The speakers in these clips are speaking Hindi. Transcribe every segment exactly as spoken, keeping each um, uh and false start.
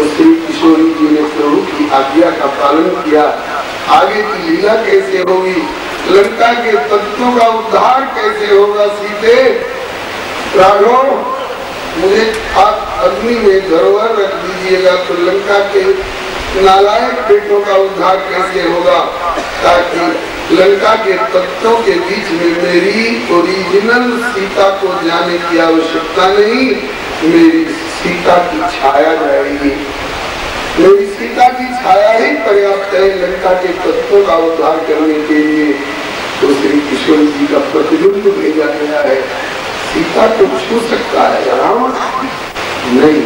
तो श्री किशोरी जी ने प्रभु की आज्ञा का पालन किया। आगे की लीला कैसे होगी, लंका के तत्वों का उद्धार कैसे होगा, सीते राघव मुझे आप अग्नि में धरोहर रख दीजिएगा तो लंका के नालायक बेटों का उद्धार कैसे होगा, ताकि लंका के तत्वों के बीच में मेरी ओरिजिनल सीता को जाने की आवश्यकता नहीं, मेरी सीता की छाया जाएगी। मेरी सीता की छाया ही पर्याप्त है लंका के तत्वों का उद्धार करने के लिए। तो श्री किशोर जी का प्रतिबिंब भेजा गया है। सीता को छू सकता है रावण नहीं।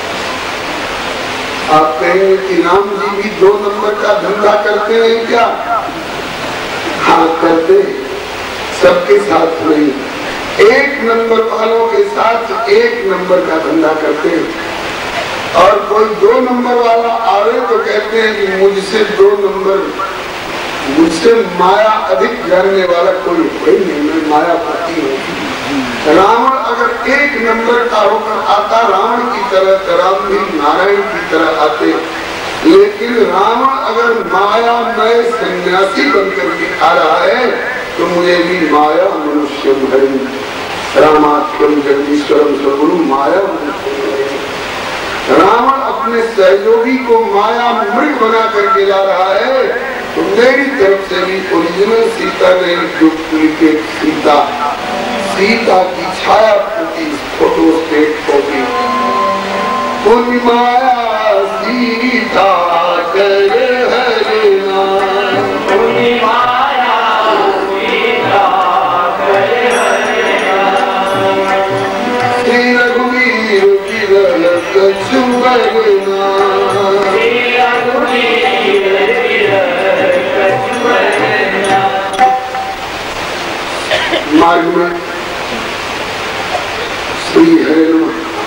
आप कहेंगे कि राम जी भी दो नंबर का धंधा करते हैं क्या? हाँ करते, सबके साथ नहीं, एक नंबर वालों के साथ एक नंबर का धंधा करते हैं। और कोई दो नंबर वाला आवे तो कहते हैं कि मुझसे दो नंबर, मुझसे माया अधिक जानने वाला कोई कोई नहीं, मैं मायापति हूँ। रावण अगर एक नंबर का होकर आता रावण की तरह, तो राम भी नारायण की तरह आते। लेकिन रावण अगर मायामय सन्यासी बनकर के आ रहा है तो मुझे भी माया मनुष्य हरि रामाख्यम जगदीश्वरम सगुरु माया मनुष्य। रावण अपने सहयोगी को माया मृग बना करके ला रहा है, तो मेरी तरफ से भी ओरिजिनल सीता नहीं, डुप्लीकेट सीता, सीता की छाया प्रति फोटो स्टेट कॉपी। पुण्य माया सीता कर हरिना, पुण्य माया सीता कर हरिना, श्री रघुवीर विरल कछु बरना, श्री रघुवीर विरल कछु बरना। मार्ग में श्री हरे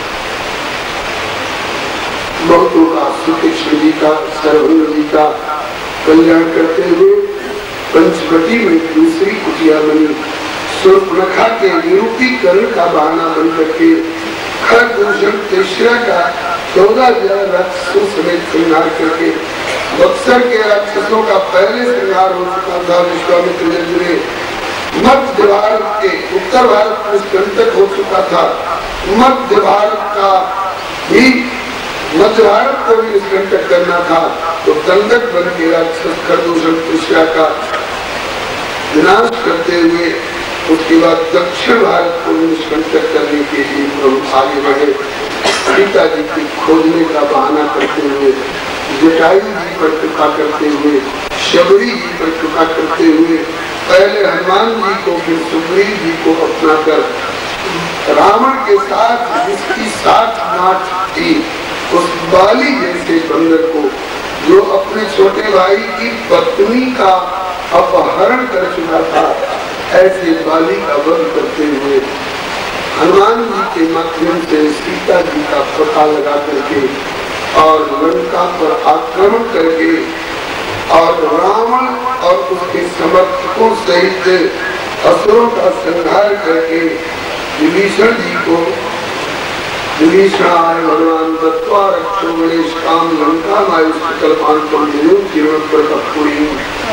बहुतों का, श्री कृष्ण जी का, सर्वज्ञ जी का कल्याण करते हुए पंचवटी में दूसरी कुटिया बनी। शूर्पणखा के निरूपीकरण का बहाना बन करके खरदूषण तीसरा का चौदह हजार राक्षसों समेत श्रृंगार करके बक्सर के राक्षसों का पहले श्रृंगार हो चुका था। विश्वामित्र ने मध्य भारत के, उत्तर भारत में कंटक हो चुका था, मध्य भारत का भी, मध्य भारत को भी निष्कंटक करना था। तो कंटक बन के राक्षस खरदूषण तीसरा का विनाश करते हुए उसके बाद दक्षिण भारत को निष्कंटक करने के लिए प्रभु आगे बढ़े। सीता जी की खोजने का बहाना करते हुए, जटायु जी पर कृपा करते हुए, शबरी जी पर कृपा करते हुए, पहले हनुमान जी को फिर सुग्रीव जी को अपना कर रावण के साथ जिसकी साथ नाथ थी, उस बाली जैसे बंदर को, जो अपने छोटे भाई की पत्नी का अपहरण कर चुका था, ऐसे बाली का वध करते हुए हनुमान जी के माध्यम से सीता जी का पता लगा करके और लंका पर आक्रमण करके और रावण और उसके समर्थकों सहित असुरों का संहार करके विभीषण जी को, विभीषणाय भगवान दत्त्वा रक्षो गणेश काम लंका मायुष कल्पान पूरी।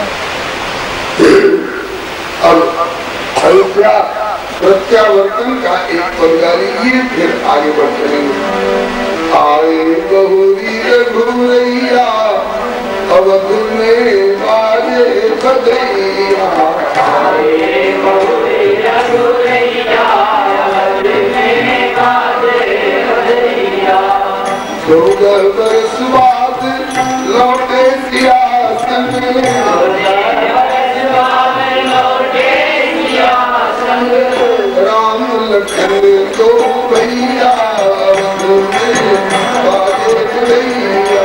अब अयोध्या प्रत्यावर्तन का एक परिवार ये फिर आगे बढ़ते हैं। आए बहुरी रघुरैया अवध में बाजे बधैया, आए बहुरी रघुरैया अवध में बाजे बधैया, चौदह बरस बाद लौटे सियासन, राम लखन तो भैया बाजे बधैया,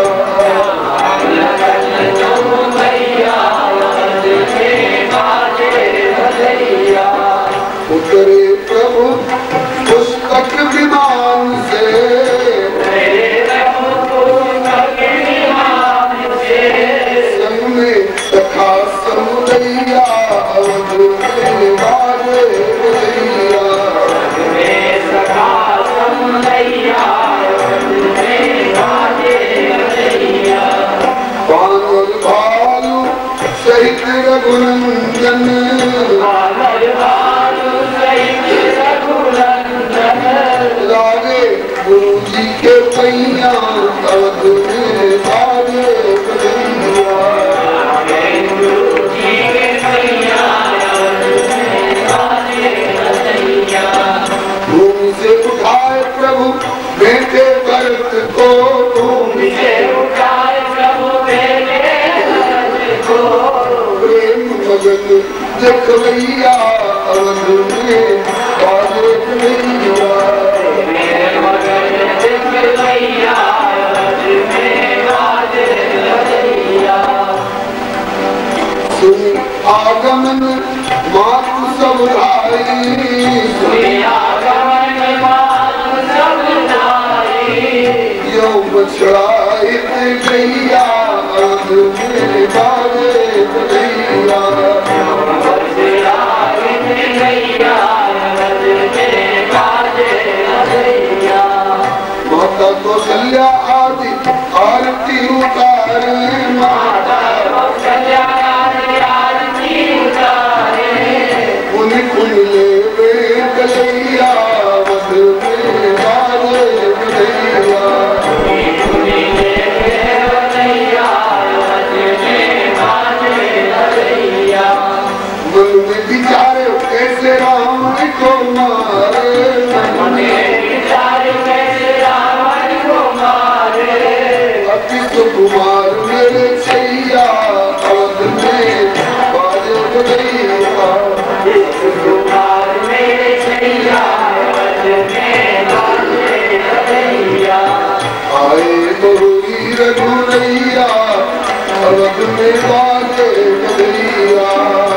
उतरे प्रभु पुस्तक विमान से, संग में सखा समुदैया अवध में बाजे बधैया, सखा देखवैया अवध में बाजे कन्हैया सुनी आगमन मातु सब भाई यो बछड़ाए गैया अवध में बाजे कन्हैया माता कौशल्या आदि आरती उतारे माता कुन कुन ले कलैया वध में बाजे कन्हैया मन में विचारे कैसे राम को मारे अति कुमार मेरे छैया अवध में बाजे कन्हैया आए बहुरी रघुरैया अवध में बाजे कन्हैया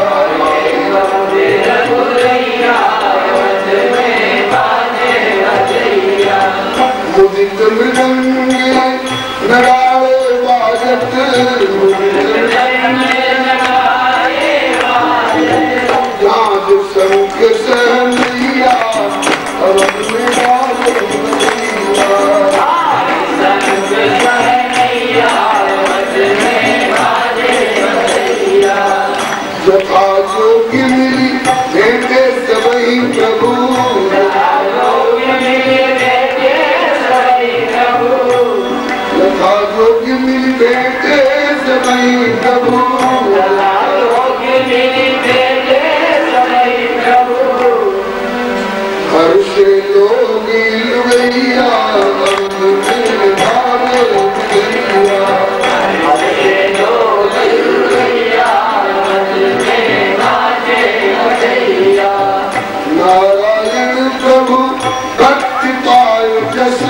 मुदित मृदंगे नगाड़े बाजत जाज संग सहनिया अवध में बाजे कन्हैया जथा जोगी मिली भेंटे सबई प्रभु जोगी मिली बेटे सबई प्रभु हर्ष लोगी लुगैया अवध में बाजे कन्हैया नारायण प्रभु भक्ति पायो जस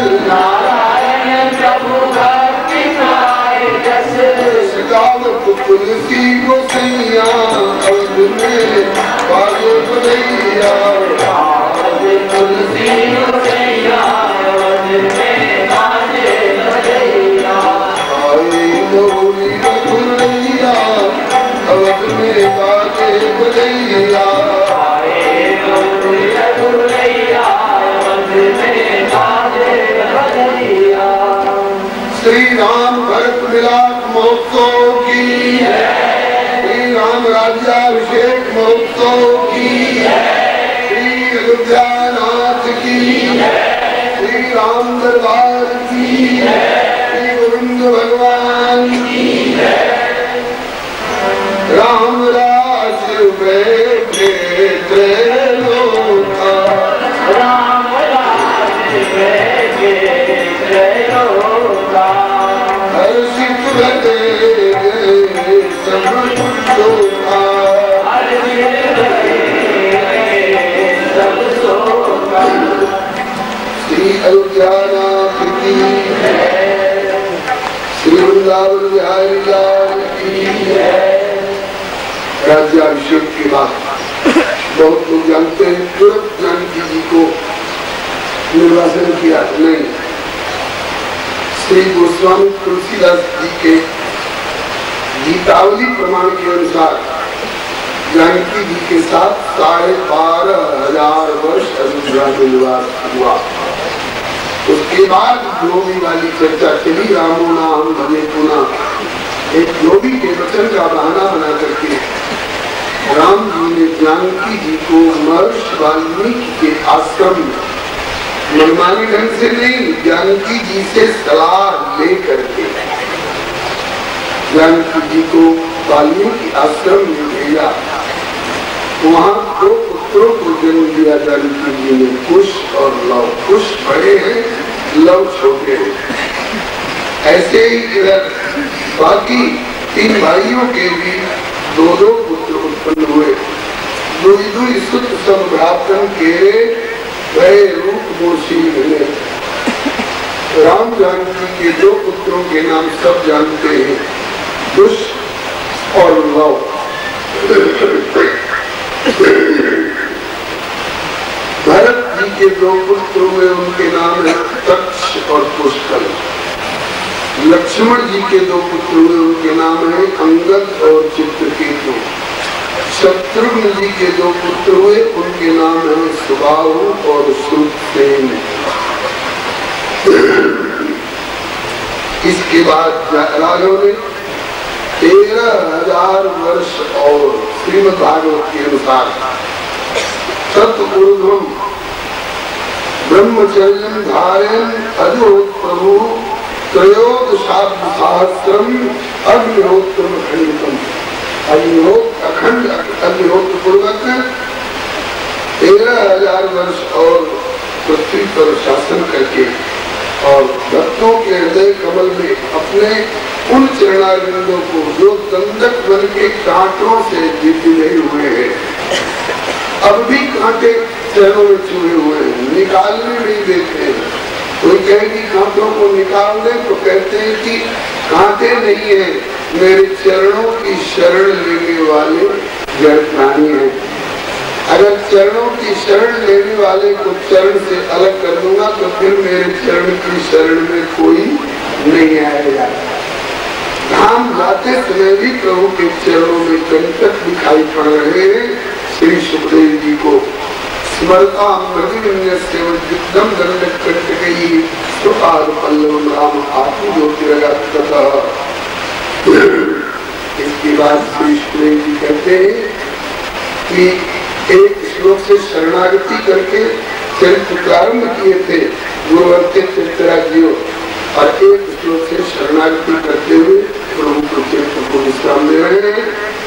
तुलसी गोसैया अवध में बाजे कन्हैया तुलसी गोसैया अवध में बाजे कन्हैया आए गौरी रघुरैया अवध में बाजे कन्हैया आए गौरी रघुरैया अवध में बाजे कन्हैया श्री राम भरत मिलाप महोत्सव की श्री राम राज्याभिषेक महोत्सव की श्री अयोध्या नाथ की श्री राम दरबार की श्री गोविंद भगवान की राम राज बैठे त्रैलोका राम राज बैठे त्रैलोका हर्षित भले सब शोभा श्री अयोध्या नाथ की श्री वृंदावन बिहारी लाल की राज्याभिषेक के बाद बहुत लोग जानते हैं तुरंत जानकी जी को निर्वाचन किया नहीं। श्री गोस्वामी तुलसीदास जी के गीतावली प्रमाण के अनुसार जानकी जी के साथ साढ़े बारह हजार वर्ष अयोध्या में निवास हुआ। उसके बाद धोबी वाली चर्चा चली, रामो नाम भजे पुना। एक धोबी के वचन का बहाना बना करके राम जी ने जानकी जी को महर्षि वाल्मीकि के आश्रम में मनमानी ढंग से नहीं, जानकी जी से सलाह ले करके जानकी जी को वाल्मीकि आश्रम में भेजा। वहाँ दो पुत्रों को जन्म दिया जानकी जी ने, कुश और लव। कुश बड़े हैं, लव छोटे हैं। ऐसे ही इधर बाकी तीन भाइयों के भी दो दो पुत्र उत्पन्न दुई दुई सुत सब भ्रातन केरे वह रूप मोशी मिले। राम जानकी के दो पुत्रों के नाम सब जानते हैं, कुश और लव। भरत जी के दो पुत्रों में उनके नाम है तक्ष और पुष्कर। लक्ष्मण जी के दो पुत्रों में उनके नाम है अंगद और चित्रकेतु। शत्रुघ्न जी के दो पुत्र हुए, उनके नाम है सुबाहु और सुरसेन। इसके बाद राघव ने तेरह हजार वर्ष और श्रीमद् भागवत के अनुसार सतपुरुषम ब्रह्मचर्यम धारयन् अजोत प्रभु त्रयोदशाब्द सहस्रम अग्निहोत्रम खंडितम। अग्निहोत्र अखंड अग्निहोत्र पूर्वक तेरह हजार वर्ष और पृथ्वी पर शासन करके और भक्तों के हृदय कमल में अपने उन चरणारविंदों को जो दंडक बन के कांटों से जीते नहीं हुए हैं, अब भी कांटे चरणों में चुभे हुए हैं, निकालने नहीं देते हैं। कोई कहे कि कांटों को निकाल दे तो कहते हैं कि कांटे नहीं है, मेरे चरणों की शरण लेने वाले जड़ प्राणी है। अगर चरणों की शरण लेने वाले को चरण से अलग कर दूंगा तो फिर मेरे चरण की शरण में कोई नहीं आएगा। धाम जाते समय भी प्रभु के चरणों में कंटक दिखाई पड़ रहे हैं। श्री सुखदेव जी को स्मरता मृदुम दंडक कंटकई सुपाद पल्लव राम आत्म ज्योतिरगत। इसके बाद श्री सुखदेव जी कहते हैं कि एक श्लोक से शरणागति करके चरित्र प्रारंभ किए थे गुरुवर्ते चित्राजियों, और एक श्लोक से शरणागति करते हुए प्रभु को चरित्र को विश्राम दे रहे हैं।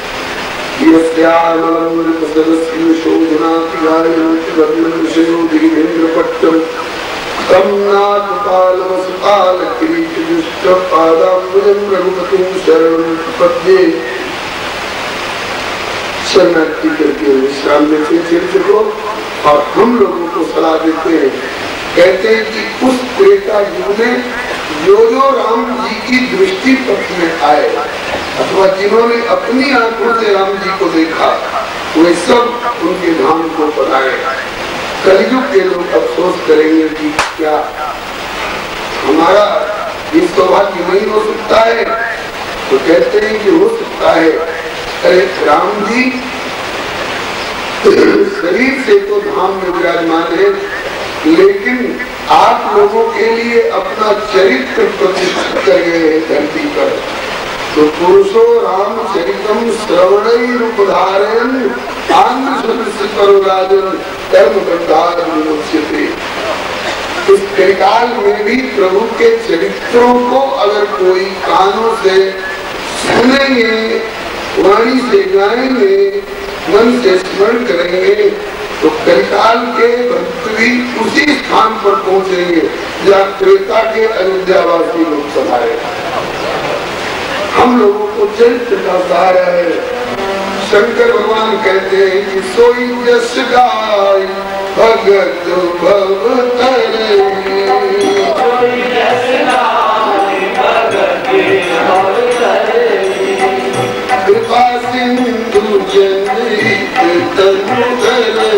शरणागति करके विश्राम देते चरित्र को, और हम लोगों को सलाह देते हैं। कहते हैं कि उस त्रेता युग में जो जो राम जी की दृष्टि पथ में आए अथवा जिन्होंने अपनी आंखों से राम जी को देखा, वे सब उनके धाम को बनाए। कलयुग के लोग अफसोस करेंगे कि क्या हमारा ये सौभाग्य नहीं हो सकता है, तो कहते हैं कि हो सकता है। अरे राम जी शरीर से तो धाम में विराजमान है, लेकिन आप लोगों के लिए अपना चरित्र प्रतिष्ठित कर गए हैं धरती पर। तो पुरुषो राम चरितम श्रवण उपधारयन् आंध्र धर्म बंधार विमुच्यते। इस कलिकाल में भी प्रभु के चरित्रों को अगर कोई कानों से सुनेंगे, वाणी से गाएंगे, मन से स्मरण करेंगे, तो कलिकाल के भक्त भी उसी स्थान पर पहुंचेंगे जहाँ त्रेता के अयोध्यावासी लोग समाये। हम लोगों को चरित्र का सहारा है। शंकर भगवान कहते हैं कि सोई जस गाय भगत भव तरे, कृपा सिंधु जनहित तनु धरे।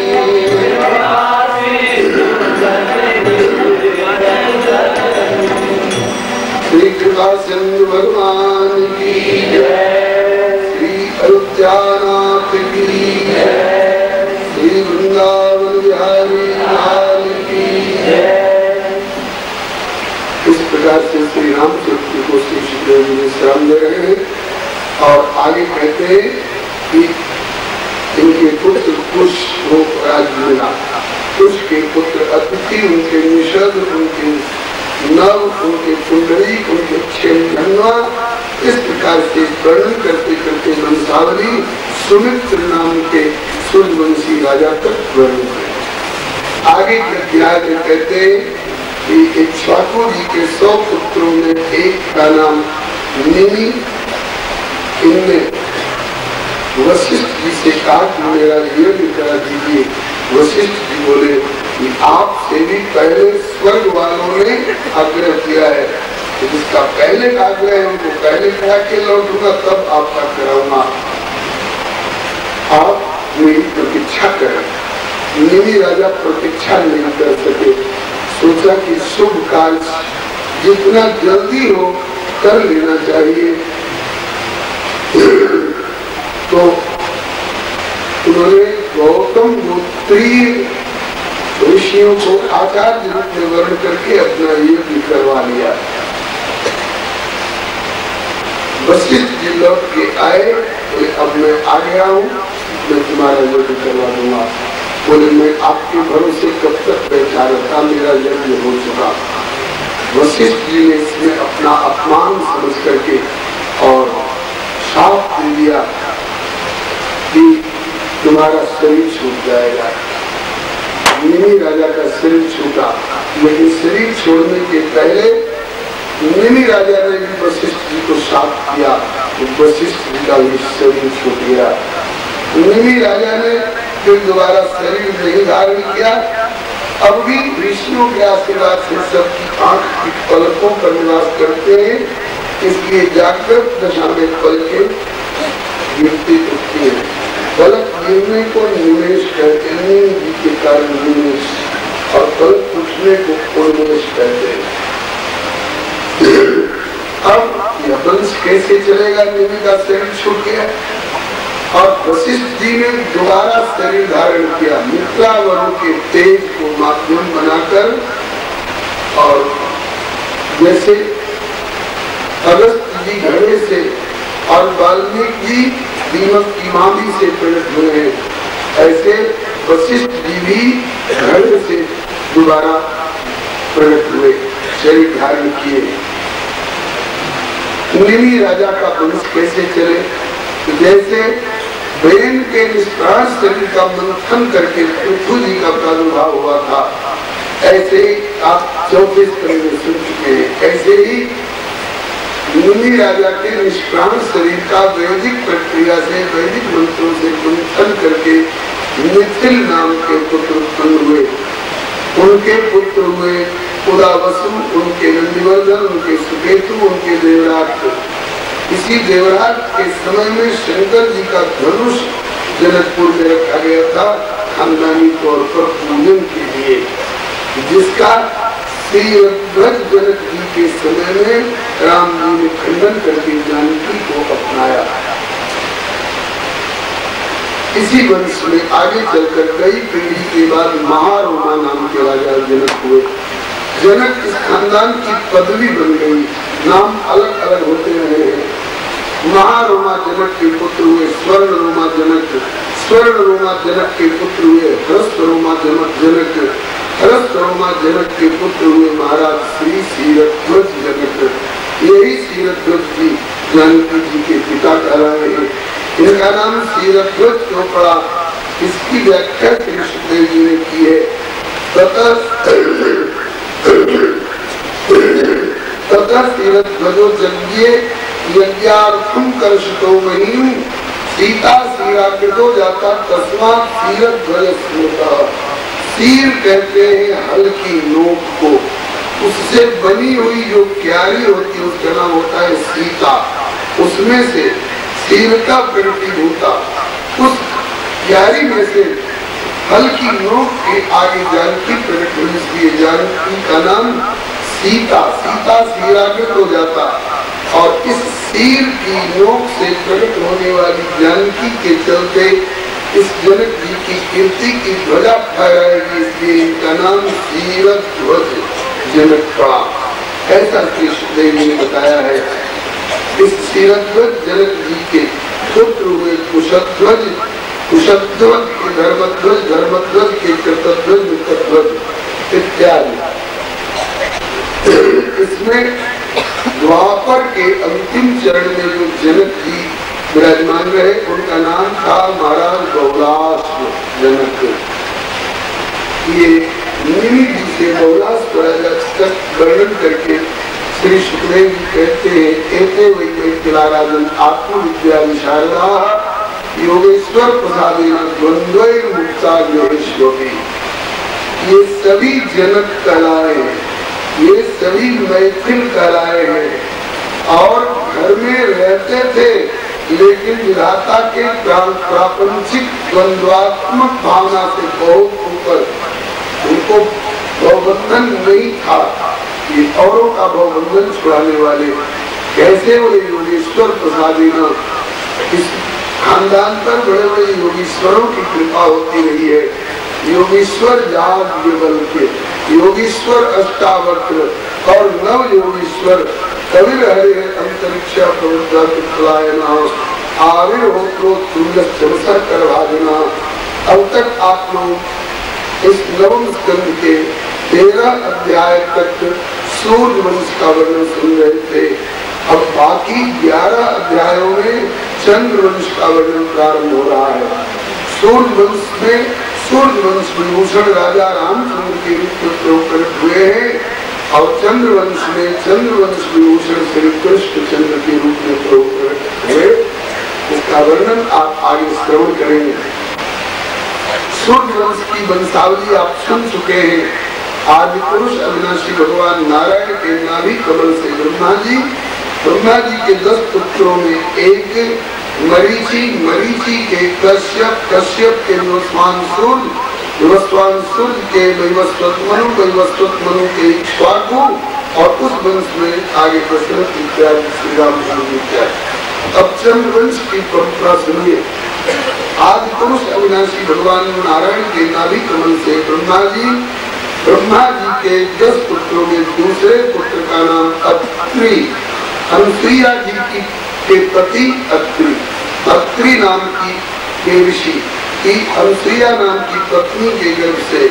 श्री कृपा सिंधु भगवान की जय, श्री अयोध्यानाथ की जय, श्री वृंदावन बिहारी लाल की जय। इस प्रकार से श्री रामचंद्र को श्री सुखदेव जी विश्राम दे रहे हैं, और आगे कहते हैं कि इनके पुत्र कुश को राज्य मिला। कुश के पुत्र अतिथि, उनके निषद, उनके नव, उनके कुंडली, उनके छेन्वा, इस प्रकार से वर्णन करते करते वंशावली सुमित्र नाम के सूर्यवंशी राजा तक वर्णन है। आगे के अध्याय में कहते हैं कि इक्ष्वाकु जी के सौ पुत्रों में एक का नाम निमि, इनमें वशिष्ठ जी से कहा कि मेरा यज्ञ करा दीजिए। वशिष्ठ जी बोले कि आपसे भी पहले स्वर्ग वालों ने आग्रह किया है, तो जिसका पहले का आग्रह है उनको पहले करा के लौटूंगा, तब आपका कराऊंगा। आप मेरी प्रतीक्षा करें। निमि राजा प्रतीक्षा नहीं कर सके, सोचा कि शुभ कार्य जितना जल्दी हो कर लेना चाहिए। तो उन्होंने गौतम गोत्रीय ऋषियों को आचार्य रूप में वर्ण करके अपना यज्ञ करवा लिया। वशिष्ठ जी लौट के आए, अब मैं आ गया हूँ, मैं तुम्हारा यज्ञ करवा दूंगा। बोले मैं आपके भरोसे कब तक बैठा रहता, मेरा यज्ञ हो चुका। वशिष्ठ जी ने इसमें अपना अपमान समझ करके और साफ दे दिया कि तुम्हारा शरीर छूट जाएगा। निमि राजा का शरीर छूटा, लेकिन शरीर छोड़ने के पहले निमि राजा ने भी वशिष्ठ जी को साफ किया, तो वशिष्ठ जी का भी शरीर छूट गया। निमि राजा ने फिर दोबारा शरीर नहीं धारण किया। अब भी ऋषियों के आशीर्वाद से सबकी आंख की पलकों पर निवास करते हैं, इसलिए जागृत दशा में पलकें गिरती उठती है। पलक गिरने को निमेश कहते हैं, नींद के कारण निमेश, और पलक उठने को उन्मेष कहते हैं। अब यह वंश कैसे चलेगा? निमि का शरीर छूट गया और वशिष्ठ जी ने दोबारा शरीर धारण किया, मित्रावरों के तेज को माध्यम बनाकर। और जैसे अगस्त जी घड़े से और वाल्मीकि जी दीमक की मांदी से प्रकट हुए हैं, ऐसे वशिष्ठ जी भी घड़े से दोबारा प्रकट हुए, शरीर धारण किए। निमि राजा का वंश कैसे चले? तो जैसे बेन के निष्प्राण शरीर का मंथन करके पृथ्वी जी का प्रादुर्भाव हुआ था, ऐसे ही आप चौथे स्तर में सुन चुके हैं। ऐसे ही निमि राजा के निष्प्राण शरीर का वैदिक प्रक्रिया से, वैदिक मंत्रों से मंथन करके मिथिल नाम के पुत्र उत्पन्न हुए। उनके पुत्र हुए उदावसु, उनके नंदिवर्धन, उनके सुकेतु, उनके देवराट। इसी देवराट के समय में शंकर जी का धनुष जनकपुर में रखा गया था खानदानी तौर पर पूजन के लिए, जिसका श्री ध्वज जनक जी के समय में राम जी ने खंडन करके जानकी को अपनाया। इसी वंश में आगे चलकर कई पीढ़ी के बाद महारोमा नाम के राजा जनक हुए। जनक इस खानदान की पदवी बन गई, नाम अलग अलग होते रहे हैं। महारोमा जनक के पुत्र हुए स्वर्ण रोमा जनक, स्वर्ण रोमा जनक के पुत्र हुए हरस्थ रोमा जनक जनक हरस्थ रोमा जनक के पुत्र हुए महाराज श्री सीरध्वज जनक। यही सीरध्वज जी जानकी जी के पिता कहलाए हैं। इनका नाम सीरध्वज क्यों पड़ा, इसकी व्याख्या श्री सुखदेव जी ने की है। तथा तथा सीरध्वजो यज्ञे यज्ञार्थम कर्षितो महीम सीता सीराकृतो जाता तस्मात् सीरध्वज स्मृतः। सीर कहते हैं हल्की नोक को, उससे बनी हुई जो क्यारी होती है उसका नाम होता है सीता। उसमें से सीर का प्रतिभूता, उस क्यारी में से हल्की नोक के आगे जानकी प्रकट हुई, इसलिए जानकी का नाम सीता। सीता सीराकृत हो जाता और इस सीर की नोक से प्रकट होने वाली जानकी के चलते इस जनक जी की कीर्ति की ध्वजा फहराएगी, इसलिए इनका नाम सीरध्वज जनक पड़ा। ऐसा श्री सुखदेव जी ने बताया है। इस सीरध्वज जनक जी के पुत्र हुए कुशध्वज, कुशध्वज के धर्मध्वज, धर्मध्वज के कृतध्वज, कृतध्वज इत्यादि। इसमें द्वापर के अंतिम चरण में जो जनक जी विराजमान रहे उनका नाम था महाराज बहुलास जनक। ये निमि जी से बहुलास राजा तक वर्णन करके श्री सुखदेव जी कहते हैं एते वैवैतिलाराजन आत्मविद्या विशारदा योगेश्वर प्रसादेन द्वंद्वैर मुक्ता योगेश्वरी। ये सभी जनक कलाएं हैं, ये सभी मैथिल कलाएं हैं और घर में रहते थे, लेकिन विधाता के प्रापंचिक द्वंद्वात्मक भावना से बहुत ऊपर, उनको भवबंधन नहीं था। ये औरों का भवबंधन छुड़ाने वाले कैसे बोले योगेश्वर प्रसादेन। इस खानदान पर बड़े बड़े योगीश्वरों की कृपा होती रही है। योगीश्वर जाग बल के, योगीश्वर अष्टावक्र और नव योगीश्वर कविर हरे अंतरिक्ष प्रवृत्ता आविर्होत्रो तुल्यसर कर भाजना। अब तक आप लोग इस नवम स्कंद के तेरह अध्याय तक सूर्य वंश का वर्णन सुन रहे थे। अब बाकी ग्यारह अध्यायों में चंद्र वंश का वर्णन प्रारंभ हो रहा है। सूर्य वंश में सूर्य वंश विभूषण राजा रामचंद्र के रूप में प्रकट हुए हैं और चंद्र वंश में चंद्र वंश विभूषण श्री कृष्ण चंद्र के रूप में प्रकट हुए। उसका वर्णन आप आगे श्रवण करेंगे। सूर्य वंश की वंशावली आप सुन चुके हैं। आदि पुरुष अविनाशी भगवान नारायण के नाभि कमल से ब्रह्मा जी, ब्रह्मा जी के दस पुत्रों में एक मरीचि, मरीचि के कश्यप, कश्यप के विवस्वान सूर्य, विवस्वान सूर्य के वैवस्वत मनु, वैवस्वत मनु के इक्ष्वाकु और उस वंश में आगे दशरथ इत्यादि श्री रामचंद्र इत्यादि। अब चंद्र वंश की परंपरा सुनिए। आदि पुरुष अविनाशी भगवान नारायण के नाभि कमल से ब्रह्मा जी, ब्रह्मा जी के दस पुत्रों में दूसरे पुत्र का नाम अत्रि, अनुसुईया जी की के पति अत्रि, अत्रि नाम की के ऋषि की अनुसुईया नाम की पत्नी के गर्भ से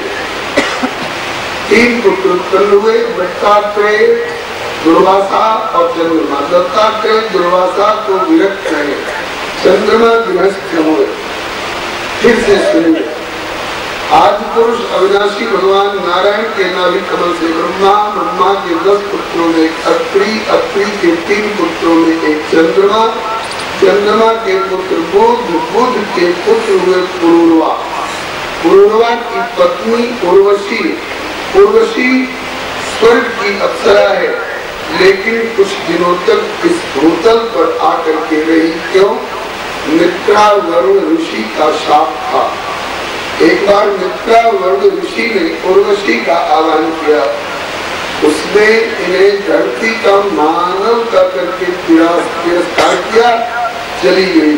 तीन पुत्र उत्पन्न हुए, दत्तात्रेय, दुर्वासा और चंद्रमा। दत्तात्रेय दुर्वासा को विरक्त है, चंद्रमा गृहस्थ हुए। फिर से सुनिए। आदि पुरुष अविनाशी भगवान नारायण के नाभि कमल से ब्रह्मा, ब्रह्मा के दस पुत्रों में एक अत्रि, अत्रि के तीन पुत्रों में एक चंद्रमा, चंद्रमा के पुत्र बुध, बुध के पुत्र हुए पुरूरवा, पुरूरवा की पत्नी उर्वशी। उर्वशी स्वर्ग की अप्सरा है, लेकिन कुछ दिनों तक इस भूतल पर आकर के रही। क्यों? मित्रा वरुण ऋषि का शाप था। एक बार मित्रा वरुण ऋषि ने उर्वशी का आह्वान किया, उसने इन्हें धरती का मानव का करके तिरस्कार किया, चली गई।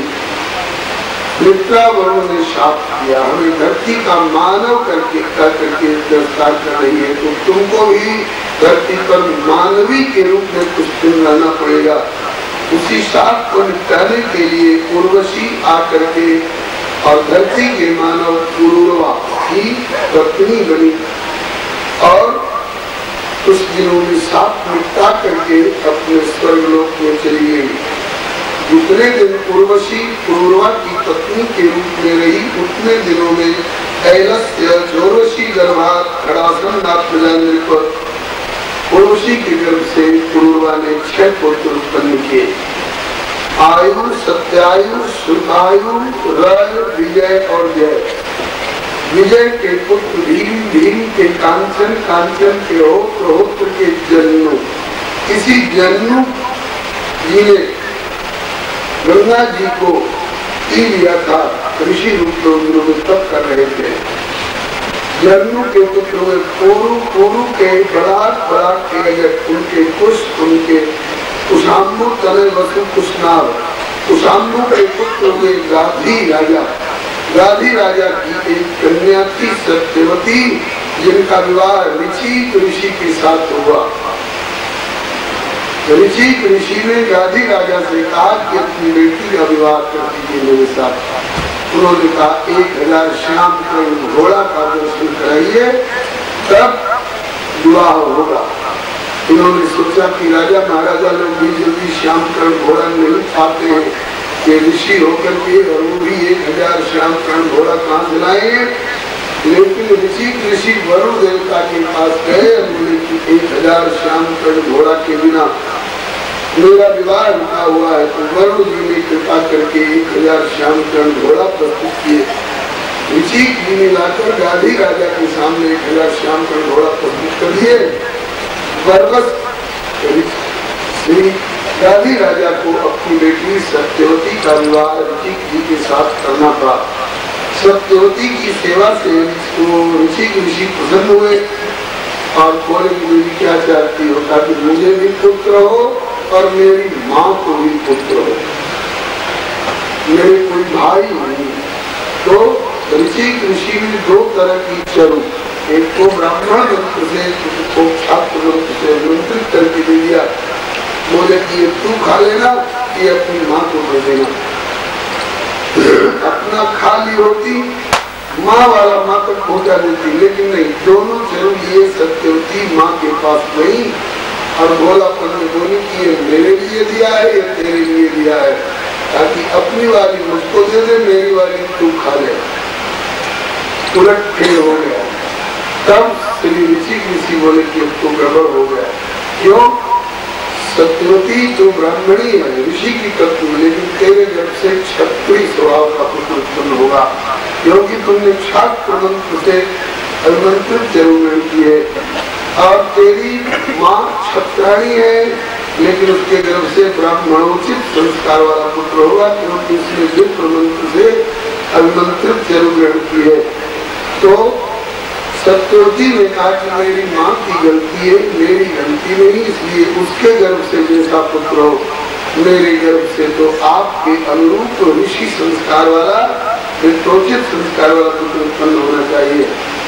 मित्रा वरुण ने शाप किया, हमें धरती का मानव करके का करके तिरस्कार कर रही है, तो तुमको भी धरती पर मानवी के रूप में कुछ दिन रहना पड़ेगा। उसी शाप को निपटाने के लिए उर्वशी आकर के और धरती के मानव पुरूरवा की पत्नी बनी और कुछ दिनों में शाप निपटा करके अपने स्वर्गलोक में चली गई। जितने दिन उर्वशी पुरूरवा की पत्नी के रूप में रही, उतने दिनों में ऐलस्य जोरशी गर्भात खड़ासन नाथ उर्वशी के गर्भ से पुरूरवा ने छह पुत्र उत्पन्न किए। आयु, सत्यायु, सुखायु, रय, विजय और जय। विजय के पुत्र भीम, भीम के कांचन, कांचन के होत्र, होत्र के जन्नु। किसी जन्नु जी ने गंगा जी को पी लिया था, ऋषि रूप में तप कर रहे थे। जन्नु के पुत्र हुए कोरु, कोरु के बरात, बरात के गजट, उनके कुश, उनके कुशाम्बु तले वसु कुशनाव। कुशाम्बु के पुत्र हुए गाधी राजा, गाधी राजा की एक कन्या थी सत्यवती, जिनका विवाह ऋषि ऋषि के साथ हुआ। ऋषि ऋषि ने गाधी राजा से कहा कि अपनी बेटी का विवाह कर दीजिए मेरे साथ। उन्होंने कहा एक हजार श्याम कर्ण घोड़ा का दर्शन कराइए, तब विवाह होगा। इन्होंने सोचा कि राजा महाराजा लोग भी जल्दी श्याम कर्ण घोड़ा नहीं पाते हैं, कि ऋषि होकर के और वो भी एक हजार श्याम कर्ण घोड़ा कहाँ दिलाएंगे। लेकिन ऋषि ऋषि वरुण देवता के पास गए, बोले कि एक हजार श्याम कर्ण घोड़ा के बिना मेरा विवाह रुका हुआ है। तो वरुण जी ने कृपा आकर के एक हजार श्याम कर्ण घोड़ा प्रस्तुत किए। ऋषि जी ने लाकर गाधी राजा के सामने एक हजार श्याम कर्ण घोड़ा प्रस्तुत कर दिए। बरबस श्री गाधी राजा को अपनी बेटी सत्यवती का विवाह ऋषि जी के साथ करना पड़ा। सत्यवती की सेवा से ऋषि ऋषि प्रसन्न हुए और बोले मेरी क्या चाहती हो, ताकि मुझे भी पुत्र हो और मेरी माँ को भी पुत्र हो, मेरे कोई भाई नहीं। तो ऋषि ऋषि ने दो तरह की चरु, एक को ब्राह्मण मंत्र से, को छात्र मंत्र से मंत्रित करके दे दिया। बोले कि ये तू खा लेना, ये अपनी माँ को दे देना। अपना खा ली होती, माँ वाला माँ तक पहुँचा देती, लेकिन नहीं, दोनों चरु लिए सत्यवती माँ के पास नहीं और भोलापन में बोली कि ये मेरे लिए दिया है, ये तेरे लिए दिया है, ताकि अपनी वाली मुझको दे दे, मेरी वाली तू खा ले। उलट फेर हो गया। तब श्री ऋषि ऋषि बोले कि अब तो गड़बड़ हो गया। क्यों? सत्यवती तो ब्राह्मणी है, ऋषि की तत्व, लेकिन तेरे गर्भ से क्षत्रिय स्वभाव का पुत्र उत्पन्न होगा, क्योंकि तुमने छात्र मंत्र से अभिमंत्रित जरूर की है और तेरी माँ क्षत्राणी है, लेकिन उसके गर्भ से ब्राह्मणोचित संस्कार वाला पुत्र होगा, क्योंकि उसने विप्र मंत्र से अभिमंत्रित जरूर ग्रहण की है। तो सत्यवती ने कहा कि मेरी माँ की गलती है, मेरी गलती नहीं, इसलिए उसके गर्भ से जैसा पुत्र हो, मेरे गर्भ से तो आपके अनुरूप ऋषि संस्कार वाला, विप्रोचित संस्कार वाला पुत्र उत्पन्न होना चाहिए।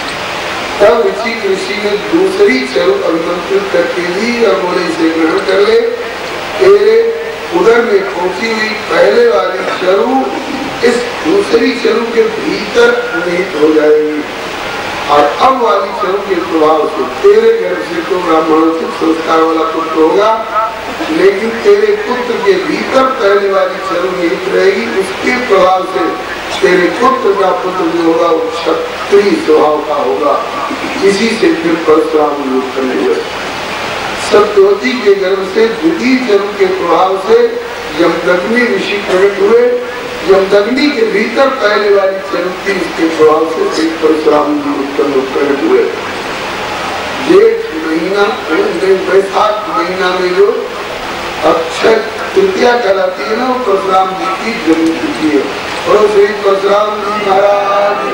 तब ऋषि ऋषि ने दूसरी चरु अभिमंत्रित करके दी और बोले इसे ग्रहण कर ले। तेरे उदर में पहुंची हुई पहले वाली चरु इस दूसरी चरु के भीतर निहित हो जाएगी और अब वाली चरु के प्रभाव से तेरे गर्भ से तो ब्राह्मणोचित संस्कार वाला पुत्र होगा, लेकिन तेरे पुत्र के भीतर पहले वाली चरु निहित रहेगी, उसके प्रभाव से तेरे पुत्र का पुत्र जो होगा वो क्षत्रिय स्वभाव का होगा। इसी से फिर परशुराम योग करने हुए। सत्यवती के गर्भ से द्वितीय चरु के प्रभाव से यमदग्नि ऋषि प्रकट हुए। यमदग्नि के भीतर पहले वाली चरु थी, इसके प्रभाव से फिर परशुराम जी उत्पन्न प्रकट हुए। जेठ महीना, वैशाख महीना में जो अक्षय तृतीया कहलाती है ना, वो परशुराम जी की जन्म तिथि है। और श्री परशुराम जी महाराज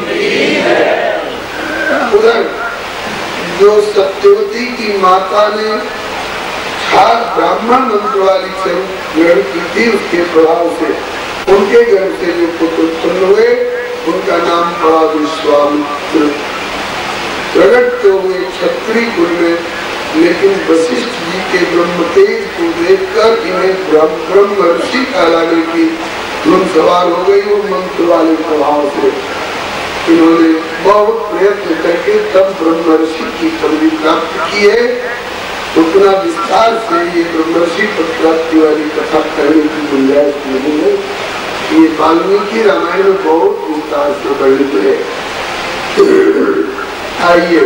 उधर जो सत्यवती की माता ने छात्र ब्राह्मण मंत्र वाली चरु ग्रहण की थी, उसके प्रभाव से उनके गर्भ से जो पुत्र उत्पन्न हुए, उनका नाम पड़ा विश्वामित्र। प्रकट तो हुए क्षत्रिय कुल में, लेकिन वशिष्ठ जी के ब्रह्म तेज को देखकर इन्हें ब्रह्म ऋषि कहलाने की धुन सवार हो गई। वो मंत्र वाले प्रभाव से इन्होंने बहुत प्रयत्न करके तब ब्रह्म ऋषि की पदवी प्राप्त की है। उतना विस्तार से ये ब्रह्म ऋषि पद प्राप्ति वाली कथा करने की गुंजाइश नहीं है। ये वाल्मीकि रामायण में बहुत विस्तार से वर्णित है। आइए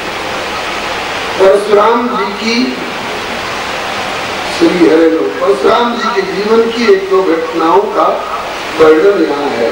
परशुराम जी की श्री हरे परशुराम जी के जीवन की एक दो घटनाओं का वर्णन यहाँ है।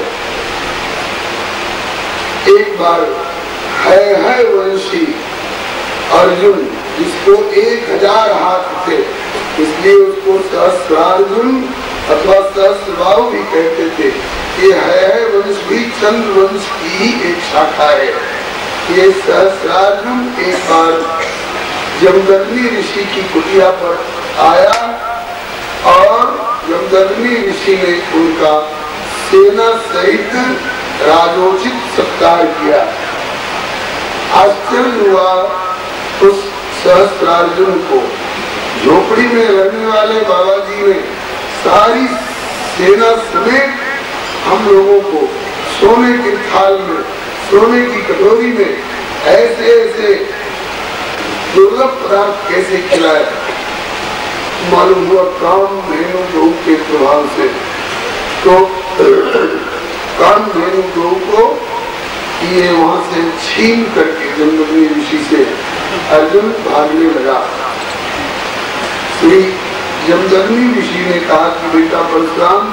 एक बार है है वंशी अर्जुन, जिसको एक हजार हाथ थे, इसलिए उसको सहस्रार्जुन अथवा सहस्रबाहु भी कहते थे। ये है वंश भी चंद्र वंश की ही एक शाखा है। ये सहस्रार्जुन एक बार यमदग्नि ऋषि की कुटिया पर आया और यमदग्नि ऋषि ने उनका सेना सहित राजोचित सत्कार किया। आश्चर्य हुआ उस सहस्रार्जुन को। झोपड़ी में रहने वाले बाबा जी ने सारी सेना समेत हम लोगों को सोने के थाल में, सोने की कटोरी में ऐसे ऐसे दुर्लभ पदार्थ कैसे खिलाए। मालूम हुआ काम धेनु गौ के प्रभाव से। तो काम धेनु गौ को ये वहां से छीन करके जमदग्नि ऋषि से अर्जुन भागने लगा। श्री जमदग्नि ऋषि ने कहा कि बेटा परशुराम,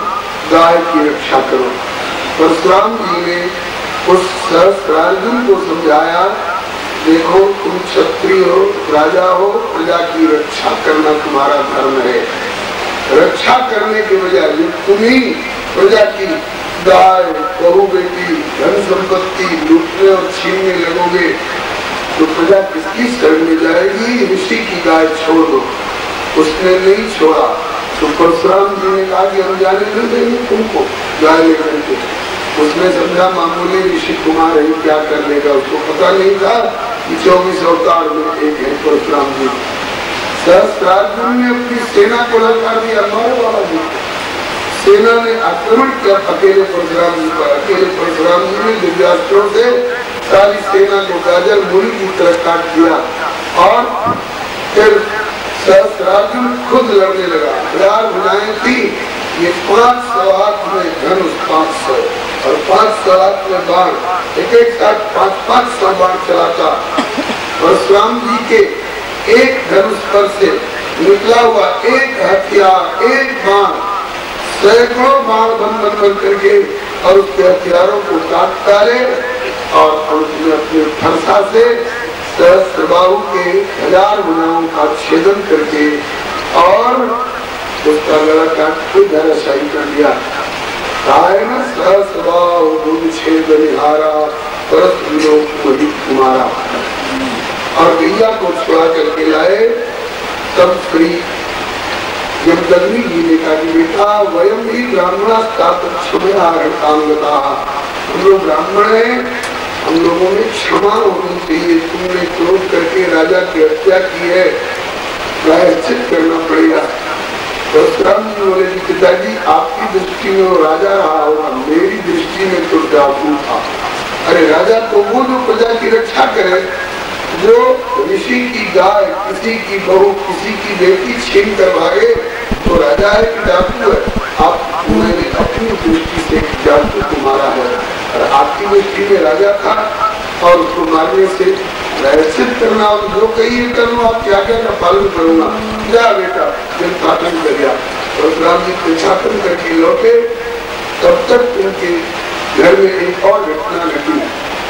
गाय की रक्षा करो। परशुराम जी ने उस सहस्त्रार्जुन को समझाया, देखो तुम क्षत्रिय हो, राजा हो, प्रजा की रक्षा करना तुम्हारा धर्म है। रक्षा करने के बजाय तुम ही प्रजा की गाय, बहू बेटी, धन संपत्ति लूटने और छीनने लगोगे तो प्रजा किसकी शरण में जाएगी? ऋषि की गाय छोड़ दो। उसने नहीं छोड़ा तो परशुराम जी ने कहा कि हम जाने नहीं देंगे तुमको गाय लेकर के। उसने समझा मामूली ऋषि कुमार है, क्या कर लेगा, उसको पता नहीं था कि चौबीस अवतार में एक है परशुराम जी। सहस्त्रार्जुन ने अपनी सेना को ललकार दिया, मारो बाबा जी। सेना ने आक्रमण किया अकेले परशुराम जी पर। अकेले परशुराम जी ने दिव्यास्त्रों से सारी सेना को गाजर मूली की तरह काट दिया और फिर सहस्त्रार्जुन खुद लड़ने लगा। हजार भुजाएं थी, ये पांच सौ हाथ में धनुष, पांच सौ और पांच सौ हाथ में बाण, एक एक साथ पांच पांच सौ बाण चलाता। परशुराम जी के एक धनुष पर से निकला हुआ एक हथियार, एक बाण सैकड़ों बाण बन बन बन करके और उसके हथियारों को काट डाले और उसने अपने फरसा से सहस्त्रबाहु के हजार भुजाओं का छेदन करके और उसका गला काट के धराशायी कर दिया। सहस्त्रबाहु छेद निहारा परस विलोक वही तुम्हारा। और गैया को छुड़ा करके लाए तब श्री यमदग्नि जी ने कहा कि बेटा वयम ही ब्राह्मणा क्षमता, हम लोग ब्राह्मण हैं, हम लोगों में क्षमा होनी चाहिए। तुमने क्रोध करके राजा की हत्या की है, प्रायश्चित करना पड़ेगा। परशुराम जी बोले कि पिताजी आपकी दृष्टि में वो राजा रहा होगा, मेरी दृष्टि में तो डाकू था। अरे राजा तो वो जो प्रजा की रक्षा करे, जो ऋषि की गाय, किसी की बहू, किसी की बेटी छीन कर भागे तो राजा है कि डाकू है? आप मैंने अपनी दृष्टि से डाकू को मारा है और आपकी दृष्टि में राजा था और उसको मारने से प्रायश्चित करना, जो कहिए करूँ, आप क्या क्या का पालन करूंगा। जा बेटा, जब पालन कर गया परशुराम जी प्रशासन करके लौटे तब तक उनके घर में एक और घटना घटी।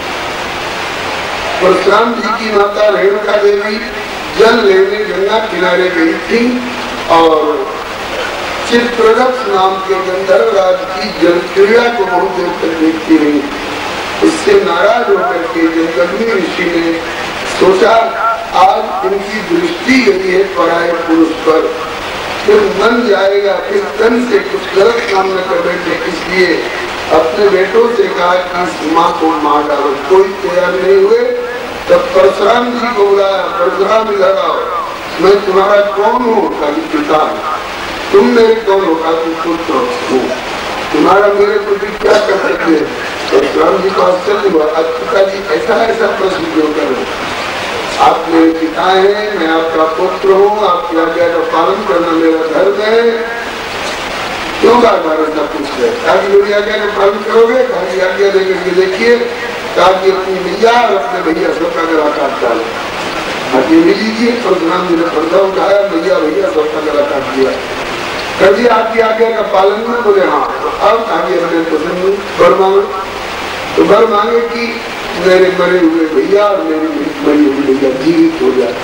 परशुराम जी की माता रेणुका देवी जल लेने गंगा किनारे गई थी और चित्ररथ नाम के गंधर्व राज की जल क्रीड़ा को बहुत देर तक देखती रही। इससे नाराज होकर के यमदग्नि ऋषि ने सोचा आज इनकी दृष्टि गई है पराये पुरुष पर, फिर मन जाएगा, फिर तन से कुछ गलत काम न कर बैठे, इसलिए अपने बेटों से कहा कि इस माँ को मार डालो। कोई तैयार नहीं हुए। तब परशुराम जी को बुलाया, परशुराम इधर आओ, मैं तुम्हारा कौन हूँ? पिता। तुम मेरे कौन हो? पुत्र हूँ। तुम्हारा मेरे प्रति क्या कर सकते हैं? परशुराम जी को आश्चर्य हुआ, पिताजी ऐसा ऐसा प्रश्न क्यों कर रहे? आप मेरे पिता हैं, मैं आपका पुत्र हूँ, आपकी आज्ञा का पालन करना मेरा धर्म है, क्यों बार बार ऐसा पूछ रहे? ताकि मेरी आज्ञा का पालन करोगे? ताकि आज्ञा देकर के देखिए, ताकि अपनी मैया और अपने भैया सबका गला काट डाले। आज्ञा लीजिए। परशुराम जी ने पर्दा उठाया, मैया भैया सबका गला काट दिया। कर दिया आपकी आज्ञा का पालन में? बोले हाँ। अब आगे हमें पसंद बर मांगे तो बर मांगे कि मेरे मरे हुए भैया और मेरी मरी हुई भैया जीवित हो जाए।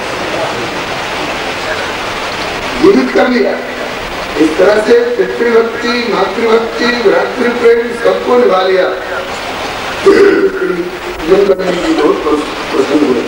जीवित कर लिया। इस तरह से पितृभक्ति, मातृभक्ति, भ्रातृ प्रेम सबको निभा लिया। बहुत प्रसन्न हुए।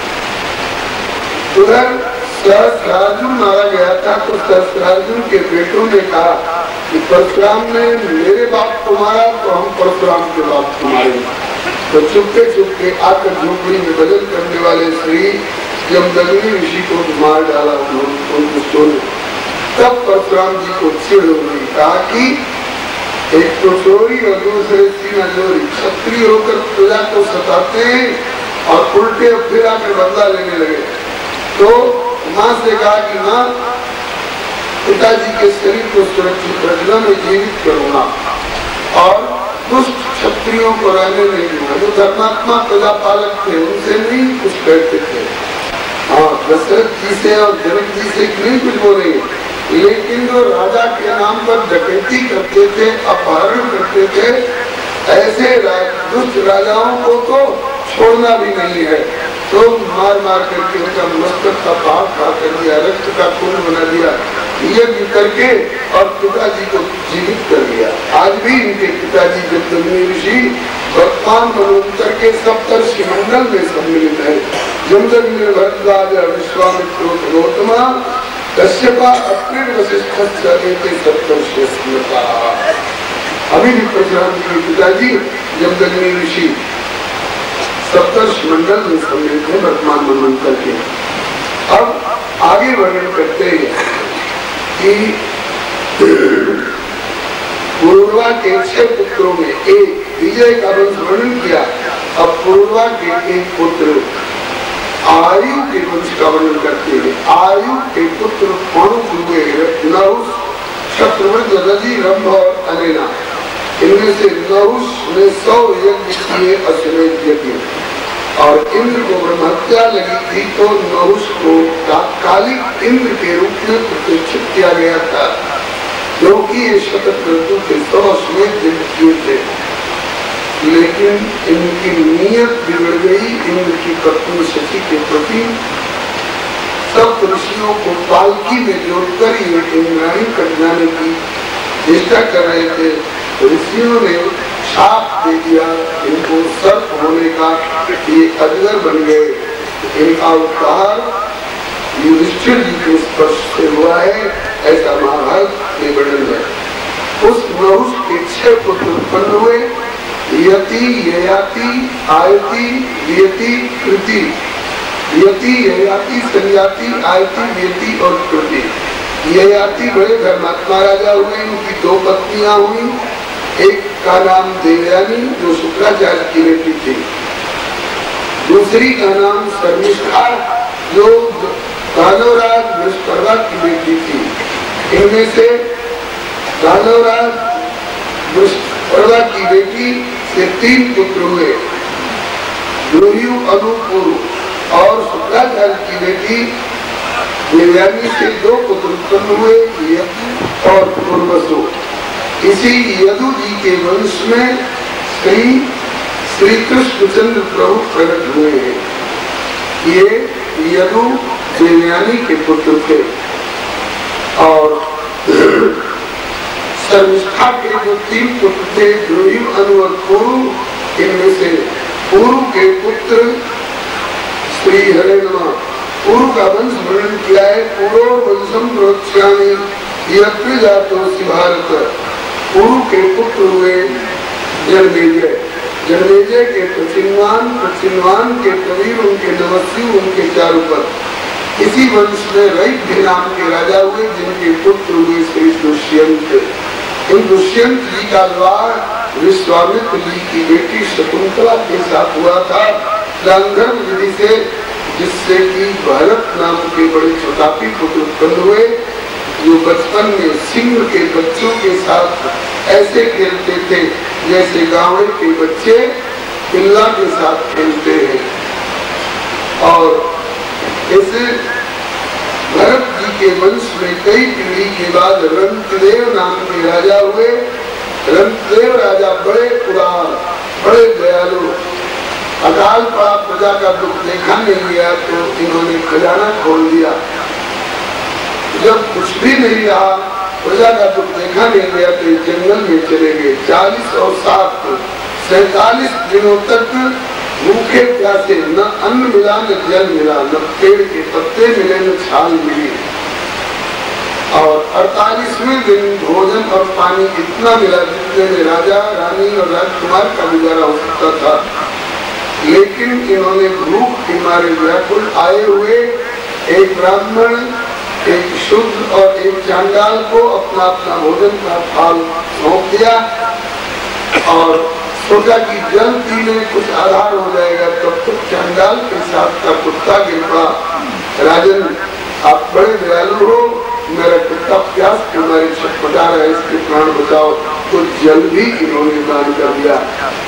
उधर सहस्त्रार्जुन मारा गया था तो सहस्त्रार्जुन के बेटों ने कहा कि परशुराम ने मेरे बाप को मारा तो हम परशुराम के बाप को मारेंगे। तो चुपके चुपके आकर झोपड़ी में भजन करने वाले श्री यमदग्नि ऋषि को मार डाला उनको सोने। तब परशुराम जी को चिढ़ हो गई, कहा कि एक तो चोरी और दूसरे सीना चोरी, क्षत्रिय होकर प्रजा को सताते हैं और उल्टे फिर आकर बदला लेने लगे। तो माँ से कहा कि माँ, पिताजी के शरीर को सुरक्षित रखना, मैं जीवित करूंगा और दुष्ट क्षत्रियों को रहने नहीं दूंगा। जो धर्मात्मा प्रजा पालक थे उनसे नहीं कुछ कहते थे। हाँ, दशरथ जी से और जनक जी से नहीं कुछ बोलेंगे, लेकिन जो राजा के नाम पर डकैती करते थे, अपहरण करते थे, ऐसे दुष्ट राजाओं को तो छोड़ना भी नहीं है। तो मार मार करके उनका मस्तक का भाग खा कर दिया, रक्त का कुंड बना दिया, यज्ञ करके और पिताजी को जीवित कर दिया। आज भी इनके पिताजी जमदग्नि ऋषि वर्तमान मनवंतर के सप्तर्षि मंडल में सम्मिलित है। जमदग्नि, भरद्वाज, विश्वामित्र, गौतमा, कश्यपा, अत्रि, वशिष्ठ सप्तर्षि स्मृता। अभी भी परशुराम जी के पिताजी जमदग्नि ऋषि सप्तर्षि मंडल में सम्मिलित है वर्तमान मनवंतर के। अब आगे वर्णन करते हैं कि पूर्वा के छह पुत्रों में एक विजय का वंश वर्णन किया। अब पूर्वा के एक पुत्र आयु के वंश का वर्णन करते हैं। आयु के पुत्र कौन हुए? नहुष, शत्रुघ्न, रजि, रंभ और अनेना। इनमें से नहुष ने सौ यज्ञ किए, अश्वमेध यज्ञ, और इंद्र को ब्रह्महत्या लगी थी तो नहुष को तात्कालिक इंद्र के रूप में प्रतिष्ठित किया गया था, क्योंकि ये शतक ऋतु के सौ अश्वमेध यज्ञ किए थे। लेकिन इनकी नीयत बिगड़ गई इंद्र की पत्नी शची के प्रति। सब ऋषियों को पालकी में जोड़कर ये इंद्राणी कट जाने की चेष्टा कर रहे थे। ऋषियों ने शाप दे दिया इनको सर्प होने का, ये अजगर बन गए। इनका उद्धार युधिष्ठिर जी के स्पर्श से हुआ है, ऐसा महाभारत के वर्णन है। उस नहुष के छह पुत्र उत्पन्न हुए, यति, ययाति, आयति, वियति, कृति। यति, ययाति, संयाति, आयति, वियति और कृति। ययाति बड़े धर्मात्मा राजा हुए, इनकी दो पत्नियां हुई। एक का नाम देवयानी जो शुक्राचार्य की बेटी थी, दूसरी का नाम शर्मिष्ठा जो दानवराज बृहस्पति की बेटी थी। इनमें से दानवराज बृहस्पति की बेटी से तीन पुत्र हुए, दुर्यु, अनुपुरु, और शुक्राचार्य की बेटी देवयानी से दो पुत्र उत्पन्न हुए, यदु और पूर्वसु। इसी यदु जी के वंश में श्री श्री कृष्णचंद्र प्रभु प्रकट हुए हैं। ये यदु देवयानी के पुत्र थे। और शर्मिष्ठा के जो तीन पुत्र थे, द्रुयु, अनु और पुरु, इनमें से पुरु के पुत्र श्री हरे नमः पुरु का वंश वर्णन किया है। पुरो वंशम प्रोत्स्यामि यत्र जातोऽसि भारत। पुरु के पुत्र हुए जनमेजय, जनमेजय के प्रचिन्वान, प्रचिन्वान के प्रवीर, उनके नमस्यु, उनके चारुपत। इसी वंश में रैभ्य नाम के राजा हुए, जिनके पुत्र हुए श्री दुष्यंत। इन दुष्यंत जी का विवाह विश्वामित्र जी की बेटी शकुंतला के साथ हुआ था गांधर्व विधि से, जिससे कि भरत नाम के बड़े छोटापी पुत्र उत्पन्न हुए, जो बचपन में सिंह के बच्चों के साथ ऐसे खेलते थे जैसे गाँव के बच्चे पिल्ला के साथ खेलते हैं। और ऐसे भरत जी के वंश में कई पीढ़ी के बाद रंतदेव नाम के राजा हुए। रंतदेव राजा बड़े पुराण, बड़े दयालु। अकाल पड़ा, प्रजा का दुख देखा नहीं गया तो इन्होंने खजाना खोल दिया। जब कुछ भी नहीं रहा, प्रजा का दुख देखा नहीं गया तो जंगल में चले गए। चालीस और सात सैतालीस दिनों तक भूखे प्यासे, न अन्न मिला न जल मिला, न पेड़ के पत्ते मिले न छाल मिली। और अड़तालीसवें दिन भोजन और पानी इतना मिला जितने में राजा, रानी और राजकुमार का गुजारा हो सकता था। लेकिन इन्होंने भूख के मारे व्याकुल आए हुए एक ब्राह्मण, एक शुद्ध और एक चांडाल को अपना अपना भोजन का थाल सौंप दिया और सोचा कि जल पीने कुछ आधार हो जाएगा। तब तक चांडाल के साथ का कुत्ता गिर पड़ा। राजन, आप बड़े दयालु हो, मेरा कुत्ता प्यास के मारे छटपटा रहा है, इसके प्राण बचाओ। तो जल भी इन्होंने दान कर दिया।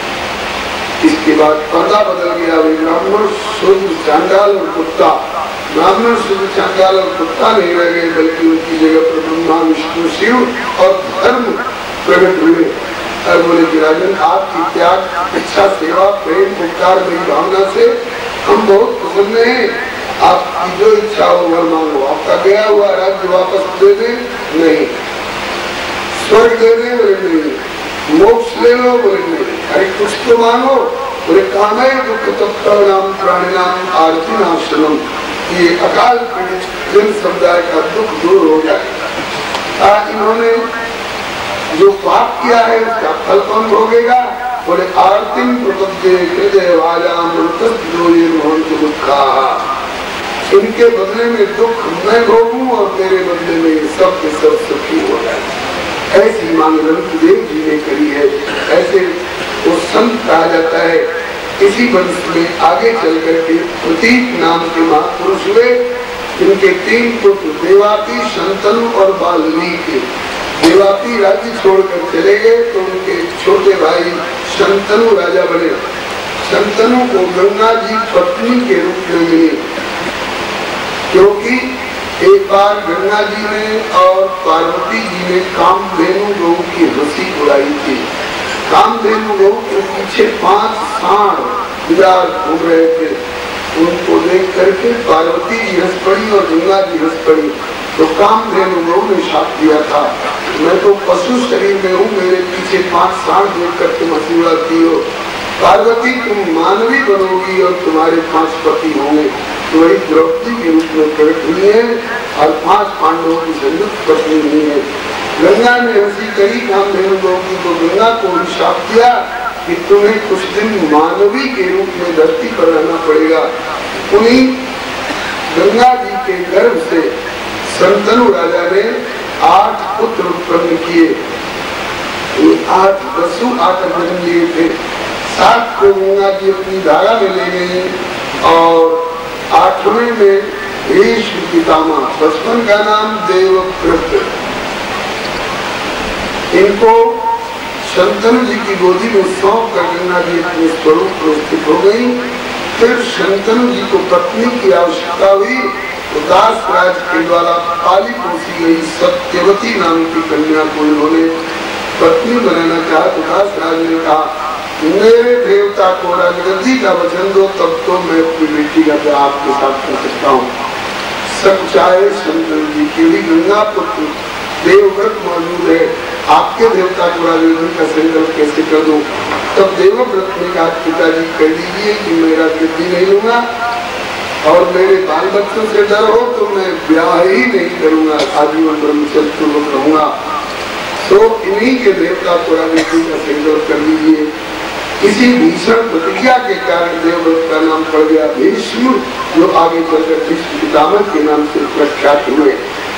इसके बाद पर्दा बदल गया। ब्राह्मण, शुद्ध, चांडाल और कुत्ता ब्राह्मण शुद्ध चांडाल और कुत्ता नहीं रह गए, बल्कि उनकी जगह पर ब्रह्मा विष्णु शिव और धर्म प्रकट हुए। और बोले कि राजन, आपकी त्याग, इच्छा, सेवा, प्रेम, उपकार की भावना से हम बहुत प्रसन्न हैं। आपकी जो इच्छा हो वर मांगो। आपका गया हुआ राज्य वापस दे दे, नहीं। स्वर्ग दे दे, बोले नहीं। मोक्ष ले लो, बोले नहीं। अरे कुछ तो मांगो, बोले कामे दुख तत्व नाम प्राणी नाम आरती नाशनम। ये अकाल पीड़ित जन समुदाय का दुख दूर हो जाए। इन्होंने जो पाप किया है उसका फल कौन भोगेगा? बोले आरतिम प्रपद्ये हृदय वाजाम दुखा। इनके बदले में दुख मैं भोगूं और मेरे बदले में सब के सब सुखी हो जाए। ऐसी मांग रघुदेव जी ने करी है। ऐसे वो संत कहा जाता है। इसी वंश में आगे चल करके प्रतीक नाम के महापुरुष हुए। इनके तीन पुत्र देवापी, शंतनु और वाल्मीकि। देवापी राज्य छोड़कर चले गए तो उनके छोटे भाई शंतनु राजा बने। शंतनु को गंगा जी पत्नी के रूप में मिली, क्योंकि एक बार गंगा जी ने और पार्वती जी ने कामधेनु गौ की हंसी उड़ाई थी। कामधेनु गौ के पीछे पांच सांड विराट घूम रहे थे। उनको देख करके पार्वती जी हंस पड़ी और गंगा जी हंस पड़ी। तो कामधेनु गौ ने शाप दिया था, मैं तो पशु शरीर में हूँ, मेरे पीछे पांच सांड देख कर तुम हंसी उड़ाती हो। पार्वती, तुम मानवी बनोगी और तुम्हारे पांच पति होंगे। तो वही द्रौपदी के रूप में प्रकट हुई है और पांच पांडवों की संयुक्त पत्नी हुई है। गंगा ने हंसी करी कामधेनु गौ की, तो गंगा को भी शाप दिया कि तुम्हें कुछ दिन मानवी के रूप में धरती पर रहना पड़ेगा। उन्हीं गंगा जी के गर्भ से शंतनु राजा ने आठ पुत्र उत्पन्न किए। आठ वसु आकर जन्म लिए थे। सात को गंगा जी अपनी धारा में ले गई और आठवें में भीष्म पितामह, बचपन का नाम देवव्रत। इनको शंतनु जी की गोदी में सौंप कर गंगा जी अपने स्वरूप में स्थित हो गई। फिर शंतनु जी को पत्नी की आवश्यकता हुई तो दास राज के द्वारा पाली पोसी गई सत्यवती नाम की कन्या को इन्होंने पत्नी बनाना चाहा। तो दास राज ने कहा, मेरे देवता को राजगद्दी का वचन दो, तब तो मैं अपनी बेटी का ब्याह आपके साथ कर सकता हूँ। सब चाहे शंतनु जी के भी गंगा पुत्र देवव्रत मौजूद है, आपके देवता को राजगद्दी का संकल्प कैसे कर दूं? तब देवव्रत ने कहा, पिताजी कह दीजिए कि मैं राजगद्दी नहीं लूंगा और मेरे बाल बच्चों से डर हो तो मैं ब्याह ही नहीं करूंगा, आजीवन ब्रह्मचर्य पूर्वक रहूंगा। तो इन्हीं के देवता को राजगद्दी का संकल्प कर लीजिए। इसी भीषण प्रतिज्ञा के कारण देवव्रत का नाम पड़ गया भीष्म, जो आगे चलकर भीष्म पितामह के नाम से प्रख्यात हुए।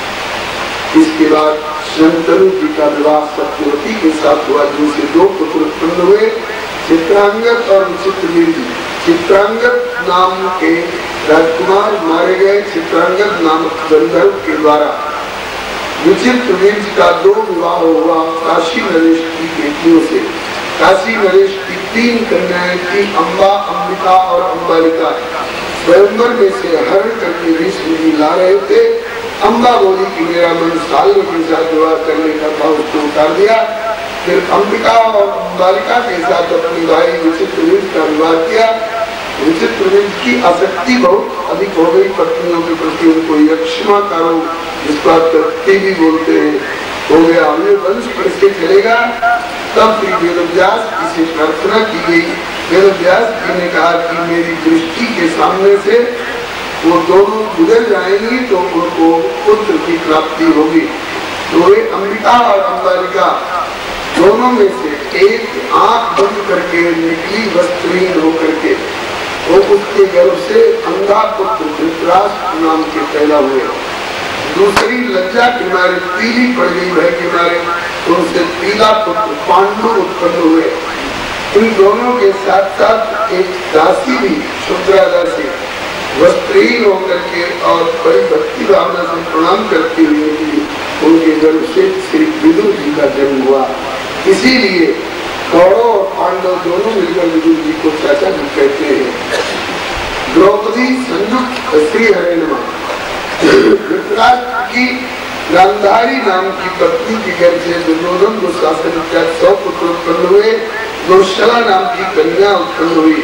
इसके बाद शंतनु जी का विवाह सत्यवती के साथ हुआ, जिनसे दो पुत्र उत्पन्न हुए, चित्रांगद और विचित्रवीर। चित्रांगद नाम के राजकुमार मारे गए चित्रांगद नामक गंधर्व के द्वारा। विचित्रवीर का दो विवाह हुआ काशी नरेश की बेटियों से। काशी नरेश की तीन कन्याएं थी, अम्बा, अंबिका और अम्बालिका। स्वयंवर में से हरण करके भीष्म जी ला रहे थे। अम्बा बोली कि मेरा मन सालों के साथ विवाह करने का था, उसको उतार दिया। फिर अंबिका और अम्बालिका के साथ अपने भाई विचित्रवीर का विवाह किया। विचित्रवीर की आसक्ति बहुत अधिक हो गई पत्नियों के प्रति, उनको यक्षमा का रोग, जिसको तृप्ति भी बोलते हैं, हो गया। हमें वंश कैसे चलेगा? तब श्री वेदव्यास जी से प्रार्थना की गई। वेदव्यास जी ने कहा कि मेरी दृष्टि के सामने से वो दोनों गुजर जाएंगी तो उनको पुत्र की प्राप्ति होगी। तो वे अंबिका और अम्बालिका दोनों में से एक आंख बंद करके निकली वस्त्रहीन होकर के, वो उसके गर्भ से अंधा पुत्र धृतराष्ट्र नाम के पैदा हुए। दूसरी लज्जा के मारे पीली पड़ गई भय के मारे, तो उनसे पीला पुत्र पांडु उत्पन्न हुए। इन दोनों के साथ साथ एक दासी भी, शुद्रा दासी, वस्त्रहीन होकर के और बड़ी भक्ति भावना से प्रणाम करती हुई उनके गर्भ से श्री विदुर जी का जन्म हुआ। इसीलिए कौरव और पांडव दोनों मिलकर विदुर जी को चाचा जी कहते हैं। द्रौपदी संयुक्त श्री हरे नमः धृतराष्ट्र की गांधारी नाम की पत्नी के घर से दुर्योधन दुशासन इत्यादि सौ पुत्र उत्पन्न हुए। दुश्शला नाम की कन्या उत्पन्न हुई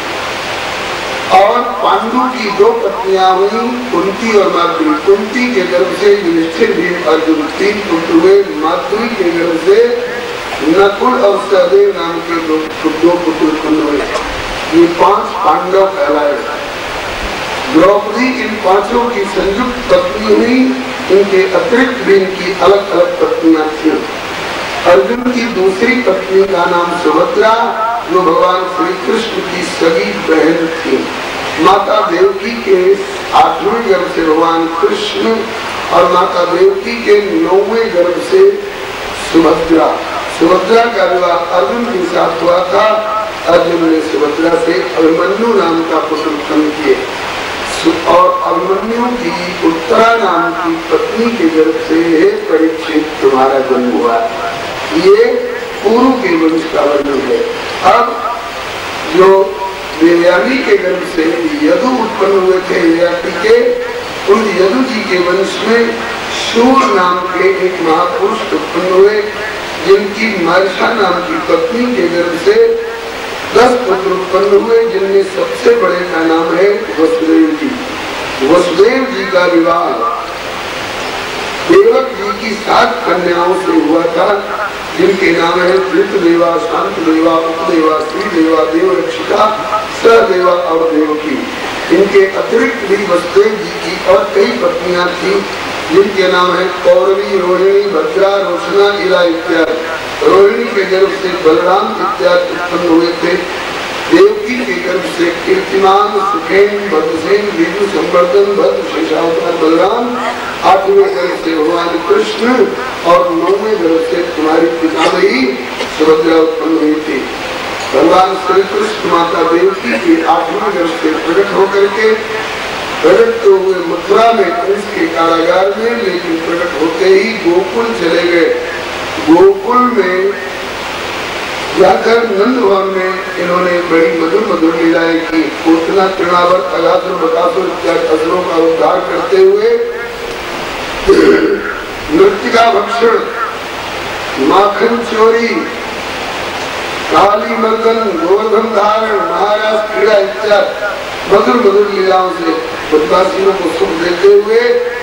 और पांडु की दो पत्नियां हुई, कुंती और माद्री। कुंती के गर्भ से युधिष्ठिर भीम अर्जुन तीन पुत्र हुए। माद्री के गर्भ से नकुल और सहदेव नाम के दो दो पुत्र उत्पन्न हुए। ये पांच पांडव कहलाए। द्रौपदी इन पांचों की संयुक्त पत्नी हुई। इनके अतिरिक्त भी इनकी अलग अलग पत्नियां थी। अर्जुन की दूसरी पत्नी का नाम सुभद्रा, जो भगवान श्री कृष्ण की सगी बहन थी। माता देवकी के आठवें गर्भ से भगवान कृष्ण और माता देवकी के नौवें गर्भ से सुभद्रा। सुभद्रा का विवाह अर्जुन के साथ हुआ था। अर्जुन ने सुभद्रा से अभिमन्यु नाम का पुत्र उत्पन्न किए और अभिमन्यु की उत्तरा नाम की पत्नी के गर्भ से हे परीक्षित तुम्हारा जन्म हुआ। ये पूर्व के वंश का वर्णन है। अब जो देवयानी के गर्भ से यदु उत्पन्न हुए थे ययाति के, उन यदु जी के वंश में शूर नाम के एक महापुरुष उत्पन्न हुए, जिनकी मारिशा नाम की पत्नी के गर्भ से दस पुत्र उत्पन्न हुए, जिनमें सबसे बड़े का नाम है वसुदेव जी। वसुदेव जी का विवाह देवक जी की सात कन्याओं से हुआ था, जिनके नाम है धृतदेवा, शांतदेवा, उपदेवा, श्रीदेवा, देवरक्षिता, सहदेवा और देवकी। इनके अतिरिक्त भी वसुदेव जी की और कई पत्नियां थी, जिनके नाम है कौरवी, रोहिणी, भद्रा, रोशना, इला इत्यादि। रोहिणी के गर्भ से बलराम इत्यादि उत्पन्न हुए थे। देवकी के गर्भ से कीर्तिमान, सुखेन, भद्रसेन, विदु, संवर्धन, भद्र, शेषावतार बलराम। आठवें गर्भ से भगवान कृष्ण और नौवें गर्भ से तुम्हारी पितामही सुभद्रा उत्पन्न हुई थी। भगवान श्री कृष्ण माता देवकी के आठवें गर्भ से प्रकट होकर के प्रकट तो हुए मथुरा में कंस के कारागार में, लेकिन प्रकट होते ही गोकुल चले गए। गोकुल में जाकर नंद भवन में इन्होंने बड़ी मधुर मधुर लीलाएं की। पूतना, तृणावर्त, अगासुर, बकासुर इत्यादि असुरों का उद्धार करते हुए मृतिका भक्षण, माखन चोरी, काली मर्दन, गोवर्धन धारण, महाराज क्रीड़ा इत्यादि मधुर मधुर लीलाओं से ब्रजवासियों को सुख देते हुए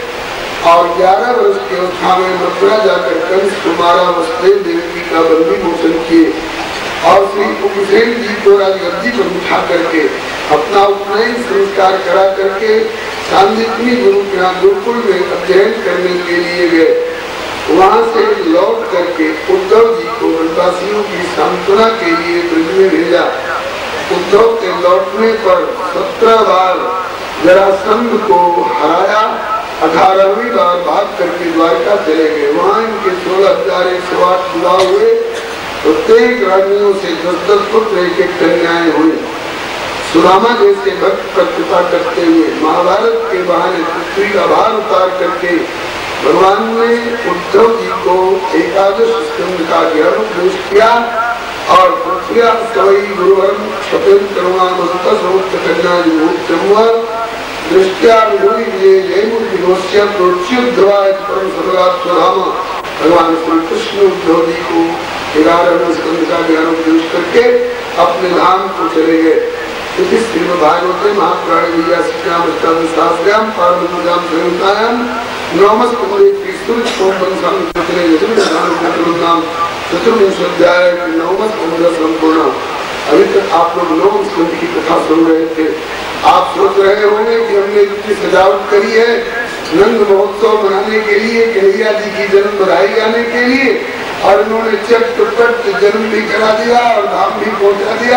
और ग्यारह वर्ष की अवस्था में मथुरा जाकर कंस कुमारा वसुदेव देवकी का बंदी मोचन किए और श्री उग्रसेन जी को राजगद्दी पर बिठा करके अपना उपनयन संस्कार करा करके सांदीपनी गुरु के यहाँ गुरुकुल में अध्ययन करने के लिए गए। वहाँ से लौट करके उद्धव जी को ब्रजवासियों की सांत्वना के लिए ब्रज में भेजा। उद्धव के लौटने पर सत्रह बार जरासंध को हराया, अठारहवीं बार भाग करके द्वारका चले गए। वहाँ इनके सोलह हजार एक सौ आठ विवाह हुए। प्रत्येक रानियों से दस दस पुत्र एक एक कन्याएं हुई। सुदामा जैसे भक्त पर कृपा करते हुए महाभारत के बहाने पृथ्वी का भार उतार करके भगवान ने उद्धव जी को एकादश स्कंद का ज्ञान उपदेश किया और पृथ्वी सवई गुरुवरम शपेन करुणा ममता समुद्र कन्या जमुआ दृष्टिया विधुरी विजय जयमूर्ति गोष्ठिया प्रोच्युद्धवाय परम सर्वगात स्वधामा। भगवान श्री कृष्ण उद्धव जी को ग्यारहवें स्कंद का ज्ञान उपदेश करके अपने धाम को चले गए। श्रीमद्भागवते महापुराणे विद्याश्याम अष्टादशसहस्राम पार्वतीयाम संहितायाम नवमस्कंदे त्रिस्तुति सोमवंशं चतुर्थे यजुर्वेदानाम चतुर्विंशोऽध्याय नवमस्कंद संपूर्ण। अभी तक आप लोग नौ स्कंद की कथा सुन रहे थे। आप सोच रहे होंगे कि हमने इतनी सजावट करी है नंद महोत्सव मनाने के लिए, कन्हैया जी की जन्म बधाई गाने के लिए, और इन्होंने चटपट जन्म भी करा दिया और धाम भी पहुंचा दिया।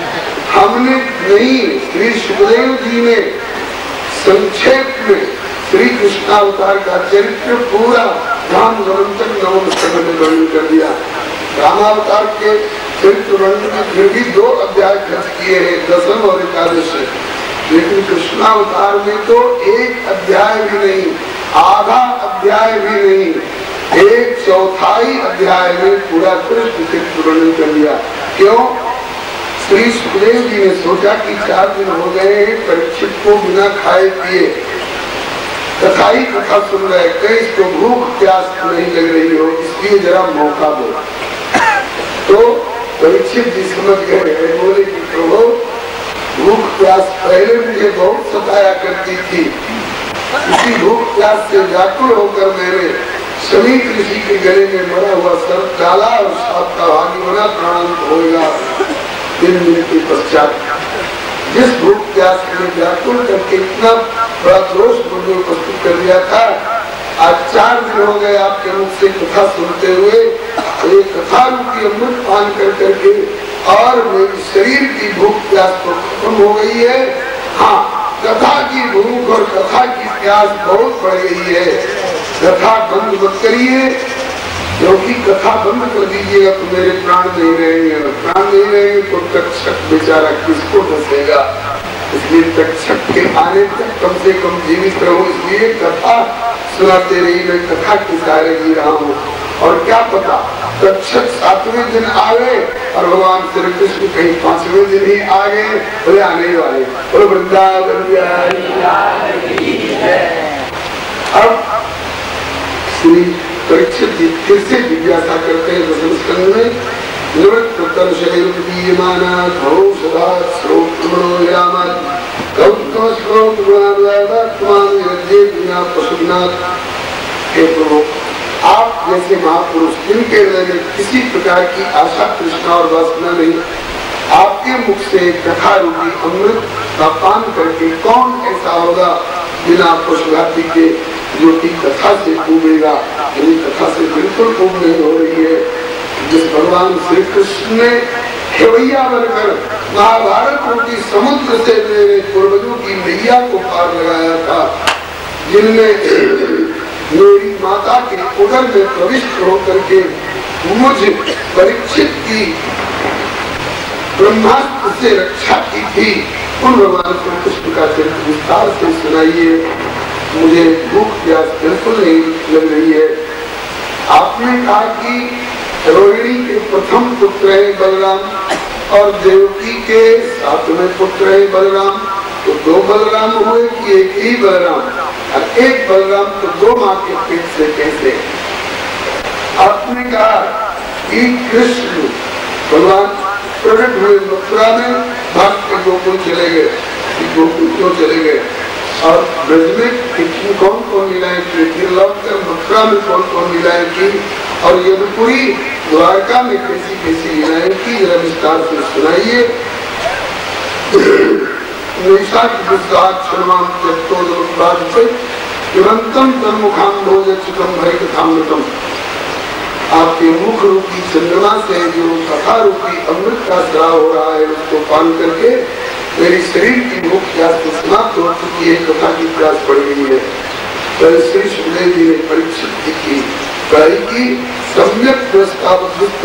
हमने नहीं, श्री सुखदेव जी ने संक्षेप में श्री कृष्णावतार का चरित्र पूरा राम नवम नवम स्कंद में वर्णन कर दिया। रामावतार के चरित्र वर्णन में फिर भी दो अध्याय खर्च किए हैं, दसम और एकादश, लेकिन कृष्णावतार में तो एक अध्याय भी नहीं, आधा अध्याय भी नहीं, एक चौथाई अध्याय में पूरा कृष्ण चरित्र वर्णन कर दिया। क्यों? श्री सुखदेव जी ने सोचा कि चार दिन हो गए परीक्षित को बिना खाए पिए कथा ही कथा सुन रहे, कहीं इसको भूख प्यास नहीं लग रही हो, इसलिए जरा मौका दो। तो परीक्षित जी समझ गए, बोले कि प्रभु भूख प्यास पहले मुझे बहुत सताया करती थी, इसी भूख प्यास से व्याकुल होकर मैंने समीप ऋषि के गले में मरा हुआ सर्प डाला और साप का भागी बना प्राणांत होगा। तीन मिनट के पश्चात जिस भूख प्यास में व्याकुल करके इतना बड़ा दोष मुझे प्रस्तुत कर दिया था, आज चार दिन हो गए आपके मुख से कथा सुनते हुए, ये कथा रूपी अमृत पान कर करके और मेरी शरीर की भूख प्यास तो खत्म हो गई है। हाँ, कथा की भूख और कथा की प्यास बहुत बढ़ गई है। कथा बंद मत करिए, क्योंकि कथा बंद कर दीजिएगा तो मेरे प्राण नहीं रहेंगे, प्राण नहीं रहेंगे तो तक्षक बेचारा किसको डसेगा। इसलिए तक्षक के आने तक कम से कम जीवित रहो, इसलिए कथा सुनाते रही। मैं कथा के सहारे जी रहा हूँ, और क्या पता तक्षक सातवें दिन आ गए और भगवान श्री कृष्ण कहीं पांचवें दिन ही आ गए, बोले आने वाले, बोले वृंदावन। अब श्री परीक्षित जी फिर से जिज्ञासा करते हैं दसम स्कंद में, निवृत्त तन शरीर दीयमाना घोषदा श्रोत्रमणो यामत गौतम श्रोत्रमणा त्वां यज्ञे बिना पशुनाथ। हे प्रभु, आप जैसे महापुरुष जिनके हृदय में किसी प्रकार की आशा तृष्णा और वासना नहीं, आपके मुख से कथा रूपी अमृत का पान करके कौन ऐसा होगा बिना पशुघाती के जो कि कथा से डूबेगा। यदि कथा से बिल्कुल डूब नहीं हो रही है, जिस भगवान श्री कृष्ण ने खेवैया बनकर महाभारत रूपी समुद्र से मेरे पूर्वजों की नैया को पार लगाया था, जिनने मेरी माता के उदर में प्रविष्ट होकर के मुझ परीक्षित की ब्रह्मास्त्र से रक्षा की थी, उन भगवान श्री कृष्ण का चरित्र विस्तार से सुनाइए। मुझे भूख प्यास बिल्कुल नहीं लग रही है। आपने कहा कि रोहिणी के प्रथम पुत्र है बलराम और देवकी के सातवें पुत्र है बलराम, तो दो बलराम हुए कि एक ही बलराम? और एक बलराम तो दो माँ के पेट से कैसे? आपने कहा कि कृष्ण भगवान प्रकट हुए मथुरा में, भाग के गोकुल चले गए। गोकुल क्यों चले गए? और ब्रज में कौन कौन लीलाएं की थी, लौटकर मथुरा में कौन कौन लीलाएं की, और यदुपुरी द्वारका में कैसी कैसी लीलाएं की, जरा विस्तार से सुनाइए। आपके मुख रूपी चंद्रमा से जो कथा रूपी अमृत का स्राव हो रहा है, उसको पान करके मेरी शरीर की भूख प्यास तो समाप्त हो चुकी है, कथा की प्यास बढ़ गई है। तो श्री सुखदेव जी ने परीक्षित की कही की सम्यक प्रस्तावित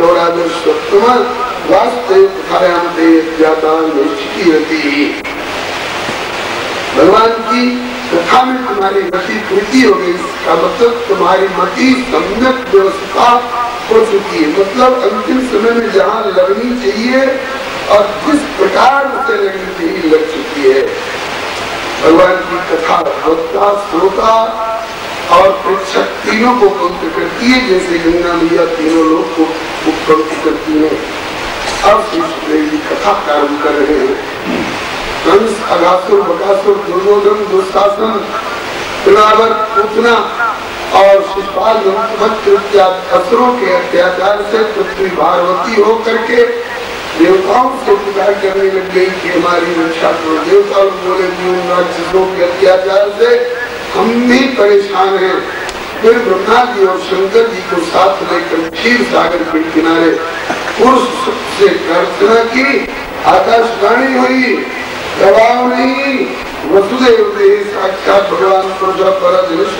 वास्तव कथायाम दे जाता निश्चित रहती। भगवान की कथा में तुम्हारी गति कृति हो गई, इसका मतलब तुम्हारी मति सम्यक व्यवस्था हो चुकी है, मतलब अंतिम समय में जहाँ लगनी चाहिए और जिस प्रकार से लगनी चाहिए लग चुकी है। भगवान की कथा वक्ता श्रोता और प्रेक्षक तीनों को पवित्र करती है, जैसे गंगा मैया तीनों लोग को पवित्र करती है। अब श्री सुखदेव जी कथा प्रारंभ कर रहे हैं। कंस, अघासुर, बकासुर, दुर्योधन, दुशासन, तृणावर्त, पूतना और शिशुपाल असुरों के अत्याचार से पृथ्वी भारवती हो करके देवताओं से पुकार करने लग गई कि हमारी रक्षा करो। देवता बोले राक्षसों के अत्याचार से हम भी परेशान हैं। फिर ब्रह्मा जी और शंकर जी को साथ लेकर क्षीर सागर के किनारे पुरुष से प्रार्थना की, आकाशवाणी हुई, दबाव नहीं, वसुदेव देह साक्षात भगवान प्रजापरा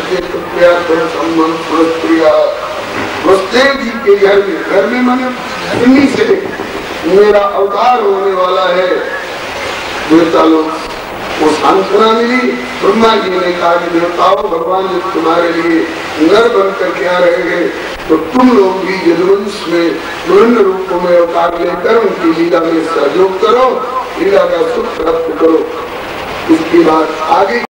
वसुदेव जी के घर में, घर में मैंने इन्हीं से मेरा अवतार होने वाला है। देवता लोग को सांत्वना मिली। ब्रह्मा जी ने कहा कि देवताओं, भगवान जब तुम्हारे लिए नर बनकर के आ रहे हैं तो तुम लोग भी यदुवंश में विभिन्न रूपों में अवतार लेकर उनकी लीला में सहयोग करो, लीला का सुख प्राप्त करो। इसके बाद आगे